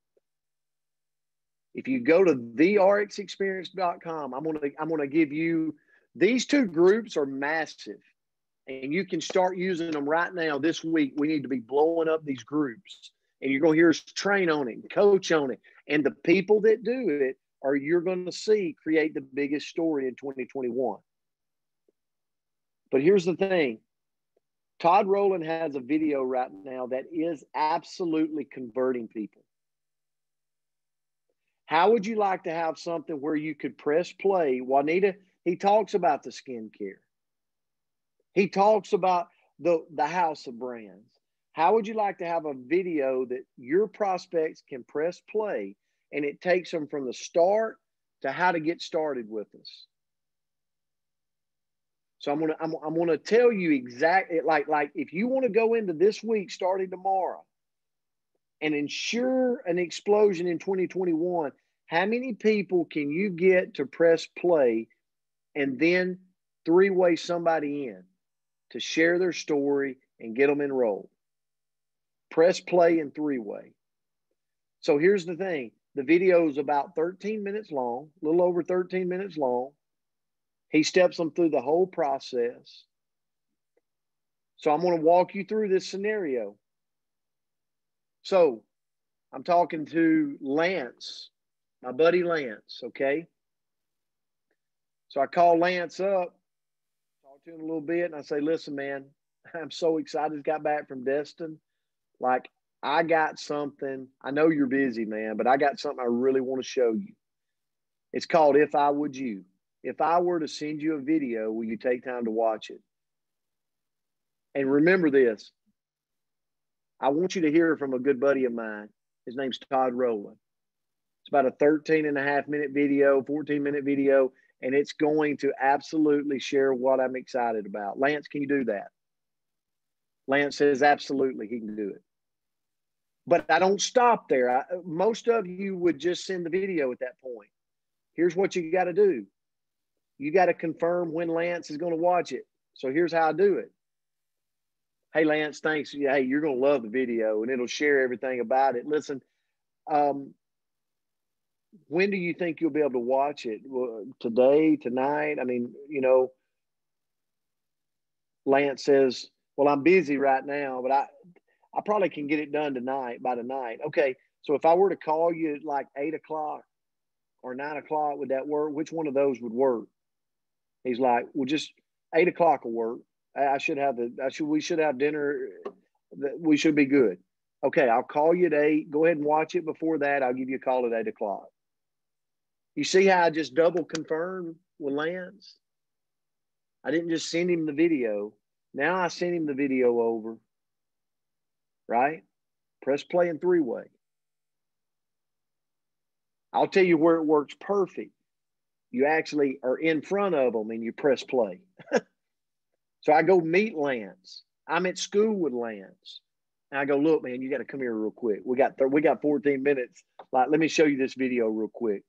If you go to therxexperience.com, I'm going to give you, these two groups are massive, and you can start using them right now. This week, we need to be blowing up these groups, and you're going to hear us train on it and coach on it. And the people that do it are, you're going to see, create the biggest story in 2021. But here's the thing. Todd Rowland has a video right now that is absolutely converting people. How would you like to have something where you could press play? Juanita, he talks about the skincare. He talks about the house of brands. How would you like to have a video that your prospects can press play and it takes them from the start to how to get started with us? So I'm gonna tell you exactly, like if you want to go into this week starting tomorrow and ensure an explosion in 2021, how many people can you get to press play and then three-way somebody in to share their story and get them enrolled? Press play and three-way. So here's the thing. The video is about 13 minutes long, a little over 13 minutes long. He steps them through the whole process. So I'm going to walk you through this scenario. So I'm talking to Lance, my buddy Lance, okay? So I call Lance up, talk to him a little bit, and I say, listen, man, I'm so excited. Got back from Destin. Like, I got something. I know you're busy, man, but I got something I really want to show you. It's called If I Would You. If I were to send you a video, will you take time to watch it? And remember this. I want you to hear from a good buddy of mine. His name's Todd Rowland. It's about a 13.5-minute video, 14-minute video, and it's going to absolutely share what I'm excited about. Lance, can you do that? Lance says absolutely he can do it. But I don't stop there. Most of you would just send the video at that point. Here's what you got to do. You got to confirm when Lance is going to watch it. So here's how I do it. Hey, Lance, thanks. Hey, you're going to love the video, and it'll share everything about it. Listen, when do you think you'll be able to watch it? Today, tonight? I mean, you know, Lance says, well, I'm busy right now, but I probably can get it done by tonight. Okay, so if I were to call you at like 8 o'clock or 9 o'clock, would that work? Which one of those would work? He's like, well, just 8 o'clock will work. We should have dinner. We should be good. Okay, I'll call you at 8. Go ahead and watch it before that. I'll give you a call at 8 o'clock. You see how I just double confirmed with Lance? I didn't just send him the video. Now I sent him the video over, right? Press play in three-way. I'll tell you where it works perfect. You actually are in front of them and you press play. So I go meet Lance. I'm at school with Lance. And I go, look, man, you got to come here real quick. We got 14 minutes. Like, let me show you this video real quick.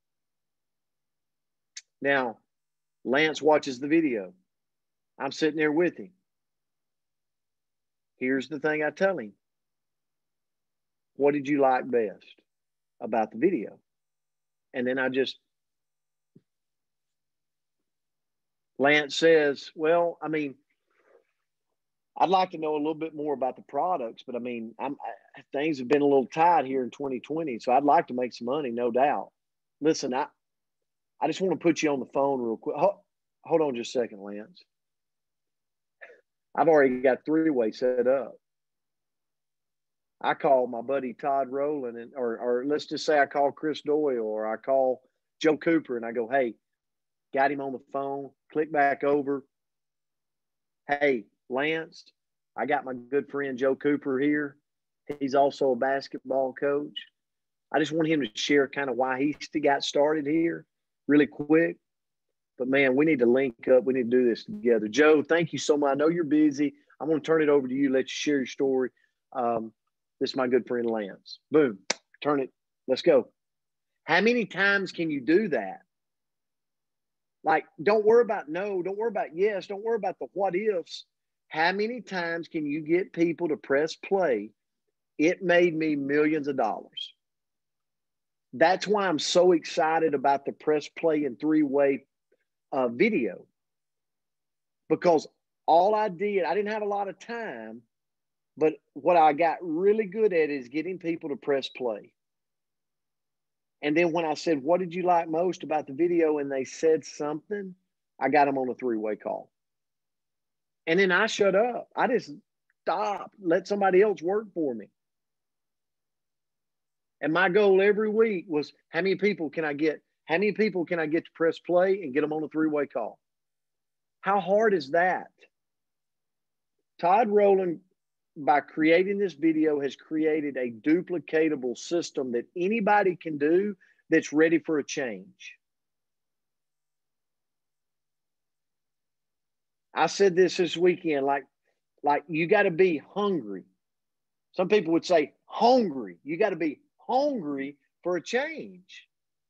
Now, Lance watches the video. I'm sitting there with him. Here's the thing I tell him. What did you like best about the video? And then Lance says, well, I mean, I'd like to know a little bit more about the products, but I mean, things have been a little tight here in 2020, so I'd like to make some money, no doubt. Listen, I just want to put you on the phone real quick. Hold on just a second, Lance. I've already got three-way set up. I call my buddy Todd Rowland, or let's just say I call Chris Doyle, or I call Joe Cooper, and I go, hey, got him on the phone, click back over. Hey, Lance, I got my good friend Joe Cooper here. He's also a basketball coach. I just want him to share kind of why he got started here really quick. But, man, we need to link up. We need to do this together. Joe, thank you so much. I know you're busy. I'm going to turn it over to you, let you share your story. This is my good friend Lance. Boom. Turn it. Let's go. How many times can you do that? Like, don't worry about no. Don't worry about yes. Don't worry about the what ifs. How many times can you get people to press play? It made me millions of dollars. That's why I'm so excited about the press play and three-way video. Because all I did, I didn't have a lot of time, but what I got really good at is getting people to press play. And then when I said, what did you like most about the video? And they said something, I got them on a three-way call. And then I shut up. I just stopped, let somebody else work for me. And my goal every week was how many people can I get to press play and get them on a three-way call? How hard is that? Todd Rowland, by creating this video, has created a duplicatable system that anybody can do that's ready for a change. I said this weekend, like you got to be hungry. Some people would say hungry. You got to be hungry for a change.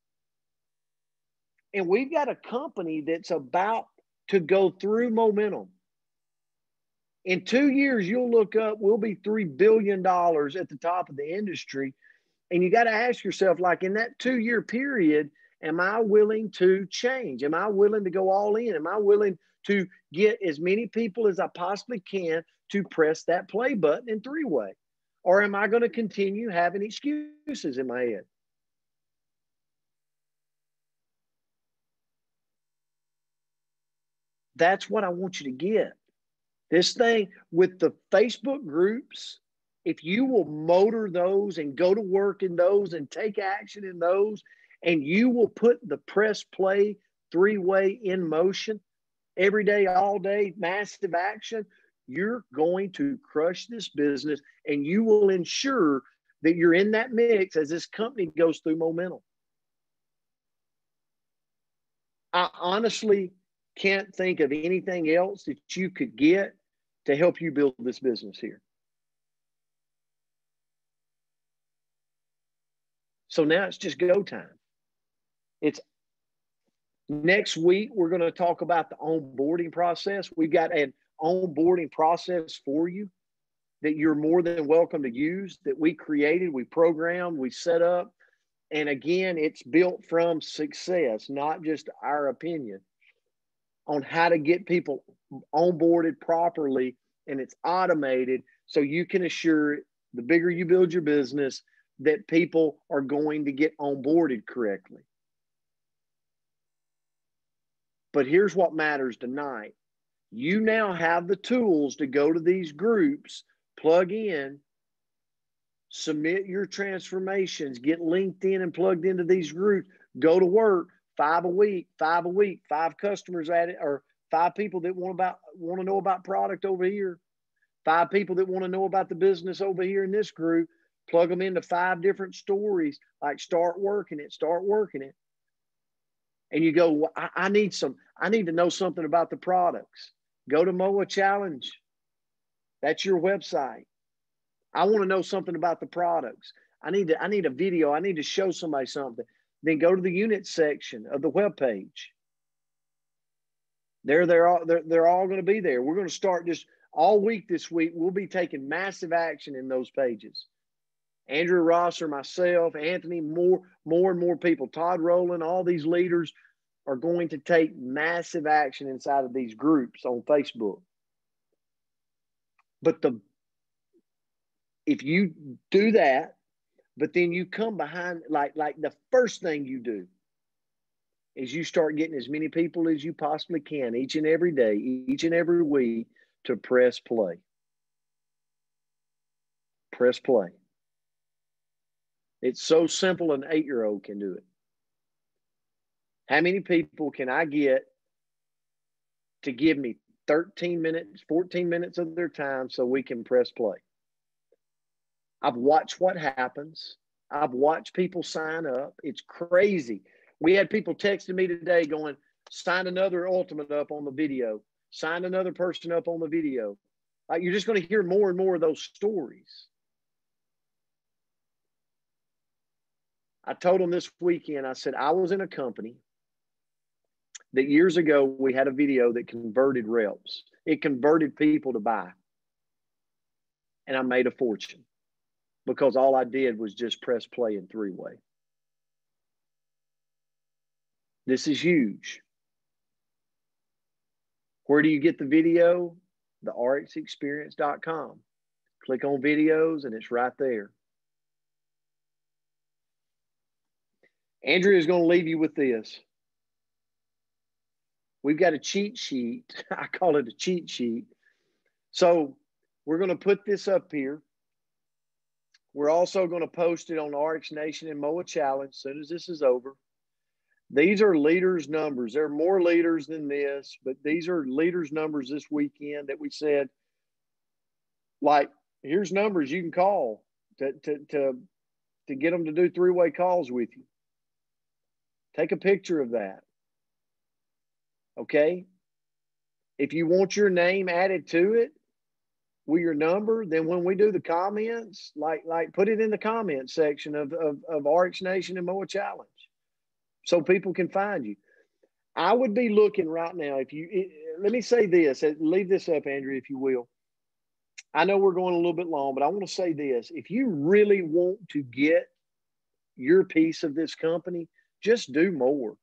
And we've got a company that's about to go through momentum. In 2 years, you'll look up, we'll be $3 billion at the top of the industry. And you got to ask yourself, like in that 2-year period, am I willing to change? Am I willing to go all in? Am I willing to get as many people as I possibly can to press that play button in three-way? Or am I going to continue having excuses in my head? That's what I want you to get. This thing with the Facebook groups, if you will motor those and go to work in those and take action in those, and you will put the press play three-way in motion every day, all day, massive action, you're going to crush this business, and you will ensure that you're in that mix as this company goes through momentum. I honestly can't think of anything else that you could get to help you build this business here. So now it's just go time. It's next week, we're going to talk about the onboarding process. We've got an onboarding process for you that you're more than welcome to use, that we created, we programmed, we set up. And again, it's built from success, not just our opinion on how to get people onboarded properly, and it's automated so you can assure the bigger you build your business that people are going to get onboarded correctly. But here's what matters tonight. You now have the tools to go to these groups, plug in, submit your transformations, get linked in and plugged into these groups, go to work 5 a week, 5 customers at it, or 5 people that want to know about product over here, 5 people that want to know about the business over here in this group, plug them into 5 different stories, like start working it. And you go, well, I need to know something about the products. Go to MOA Challenge. That's your website. I want to know something about the products. I need a video. I need to show somebody something. Then go to the unit section of the webpage. They're all going to be there. We're going to start just all week this week. We'll be taking massive action in those pages. Andrew Rosser, myself, Anthony, more and more people, Todd Rowland, all these leaders are going to take massive action inside of these groups on Facebook. But if you do that, but then you come behind, like the first thing you do is you start getting as many people as you possibly can each and every day, each and every week to press play. Press play. It's so simple, an 8-year-old can do it. How many people can I get to give me 13 minutes, 14 minutes of their time so we can press play? I've watched what happens. I've watched people sign up. It's crazy. We had people texting me today going, sign another ultimate up on the video. Sign another person up on the video. You're just going to hear more and more of those stories. I told them this weekend, I said, I was in a company that years ago we had a video that converted reps. It converted people to buy. And I made a fortune because all I did was just press play in three-way. This is huge. Where do you get the video? The rxexperience.com. Click on videos and it's right there. Andrea is going to leave you with this. We've got a cheat sheet. I call it a cheat sheet. So we're going to put this up here. We're also going to post it on RX Nation and MOA Challenge as soon as this is over. These are leaders' numbers. There are more leaders than this, but these are leaders' numbers this weekend that we said, like, here's numbers you can call to get them to do three-way calls with you. Take a picture of that. Okay? If you want your name added to it with your number, then when we do the comments, like put it in the comment section of RX Nation and MOA Challenge so people can find you. I would be looking right now, let me say this, leave this up, Andrea, if you will. I know we're going a little bit long, but I want to say this. If you really want to get your piece of this company, just do more.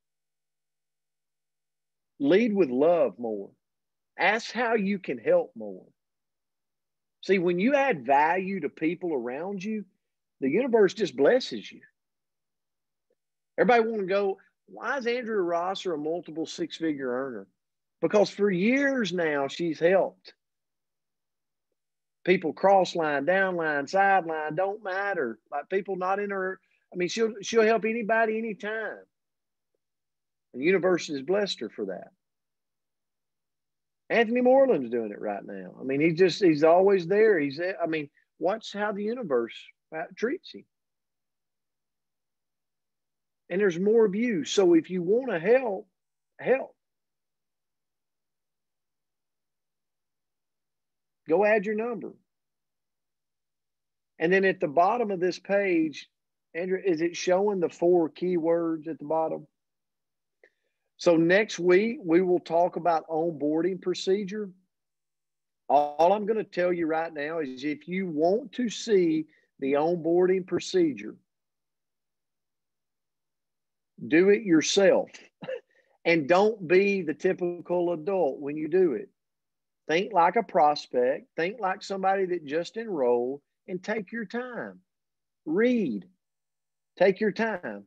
Lead with love more. Ask how you can help more. See, when you add value to people around you, the universe just blesses you. Everybody want to go, why is Andrea Rosser a multiple six-figure earner? Because for years now, she's helped. People cross line, down line, sideline, don't matter. Like people not in her, I mean, she'll help anybody, anytime. And the universe has blessed her for that. Anthony Moreland's doing it right now. I mean, he's always there. Watch how the universe treats him. And there's more of you. So if you want to help. Go add your number. And then at the bottom of this page, Andrew, is it showing the 4 keywords at the bottom? So next week, we will talk about onboarding procedure. All I'm going to tell you right now is if you want to see the onboarding procedure, do it yourself. And don't be the typical adult when you do it. Think like a prospect. Think like somebody that just enrolled and take your time. Read. Take your time.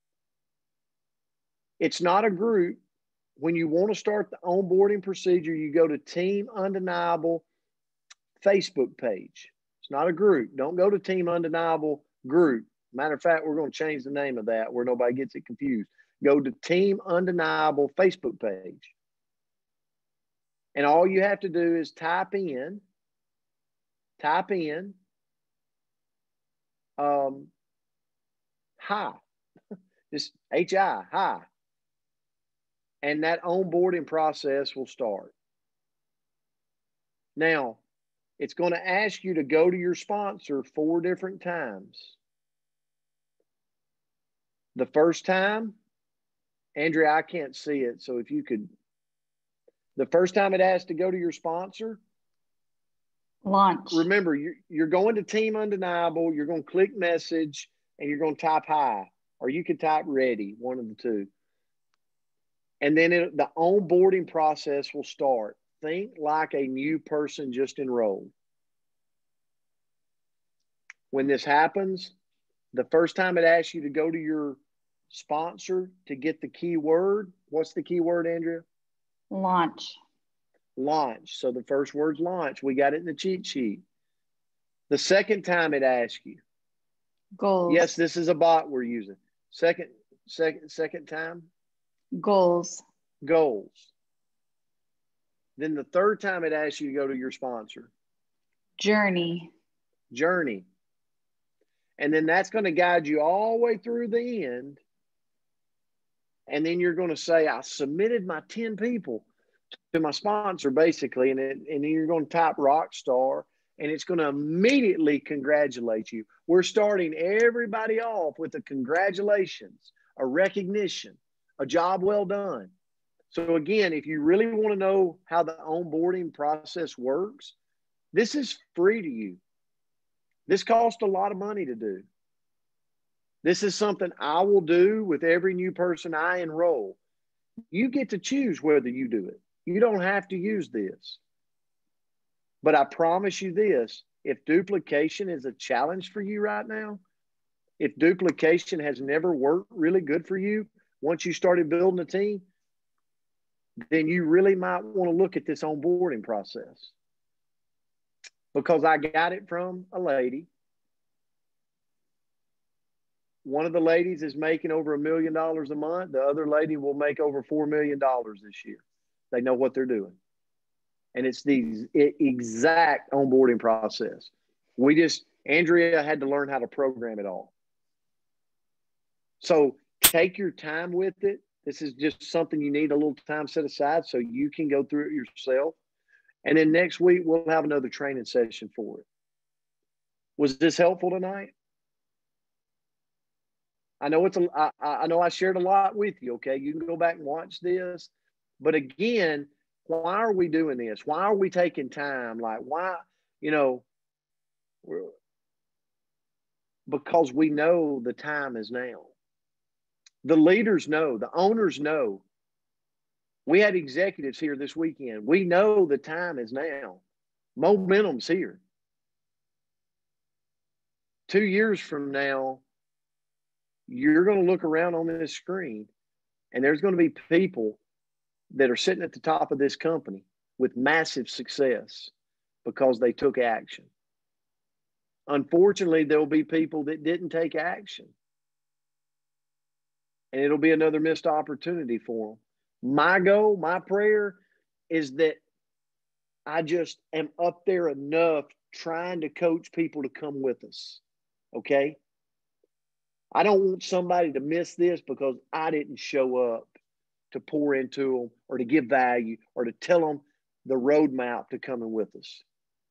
It's not a group. When you want to start the onboarding procedure, you go to Team Undeniable Facebook page. It's not a group. Don't go to Team Undeniable group. Matter of fact, we're going to change the name of that where nobody gets it confused. Go to Team Undeniable Facebook page. And all you have to do is type in hi, just H-I, hi. And that onboarding process will start. Now, it's going to ask you to go to your sponsor 4 different times. The first time, Andrea, I can't see it, so if you could. The first time it asks to go to your sponsor.
Launch.
Remember, you're going to Team Undeniable, you're going to click message, and you're going to type hi, or you can type ready, one of the two. And then the onboarding process will start. Think like a new person just enrolled. When this happens, the first time it asks you to go to your sponsor to get the keyword, what's the keyword, Andrea?
Launch.
Launch. So the first word's launch. We got it in the cheat sheet. The second time it asks you.
Goals.
Yes, this is a bot we're using. Second time.
Goals.
Goals. Then the third time it asks you to go to your sponsor.
Journey.
Journey. And then that's going to guide you all the way through the end. And then you're going to say, I submitted my 10 people to my sponsor, basically. And then you're going to type rock star, and it's going to immediately congratulate you. We're starting everybody off with a congratulations, a recognition, a job well done. So again, if you really want to know how the onboarding process works, this is free to you. This costs a lot of money to do. This is something I will do with every new person I enroll. You get to choose whether you do it. You don't have to use this. But I promise you this, if duplication is a challenge for you right now, if duplication has never worked really good for you, once you started building a team, then you really might want to look at this onboarding process. Because I got it from a lady. One of the ladies is making over $1 million a month. The other lady will make over $4 million this year. They know what they're doing. And it's the exact onboarding process. Andrea had to learn how to program it all. So take your time with it. This is just something you need a little time set aside so you can go through it yourself. And then next week, we'll have another training session for it. Was this helpful tonight? I know I know I shared a lot with you, okay? You can go back and watch this. But again, why are we doing this? Why are we taking time? Like, why, because we know the time is now. The leaders know, the owners know. We had executives here this weekend. We know the time is now. Momentum's here. 2 years from now, you're going to look around on this screen and there's going to be people that are sitting at the top of this company with massive success because they took action. Unfortunately, there'll be people that didn't take action. And it'll be another missed opportunity for them. My goal, my prayer is that I just am up there enough trying to coach people to come with us. Okay? I don't want somebody to miss this because I didn't show up to pour into them or to give value or to tell them the roadmap to coming with us.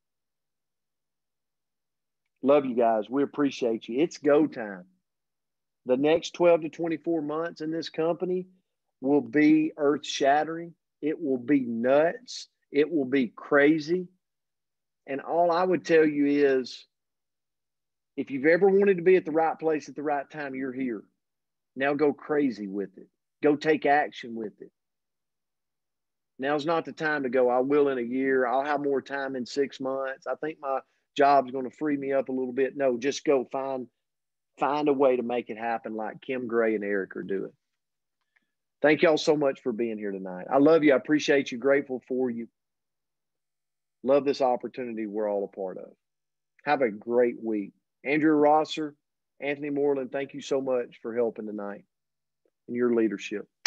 Love you guys. We appreciate you. It's go time. The next 12 to 24 months in this company will be earth shattering. It will be nuts. It will be crazy. And all I would tell you is, if you've ever wanted to be at the right place at the right time, you're here. Now go crazy with it. Go take action with it. Now's not the time to go, I will in a year. I'll have more time in 6 months. I think my job's going to free me up a little bit. No, just go find a way to make it happen like Kim Gray and Eric are doing. Thank y'all so much for being here tonight. I love you. I appreciate you. Grateful for you. Love this opportunity we're all a part of. Have a great week. Andrew Rosser, Anthony Moreland, thank you so much for helping tonight and your leadership.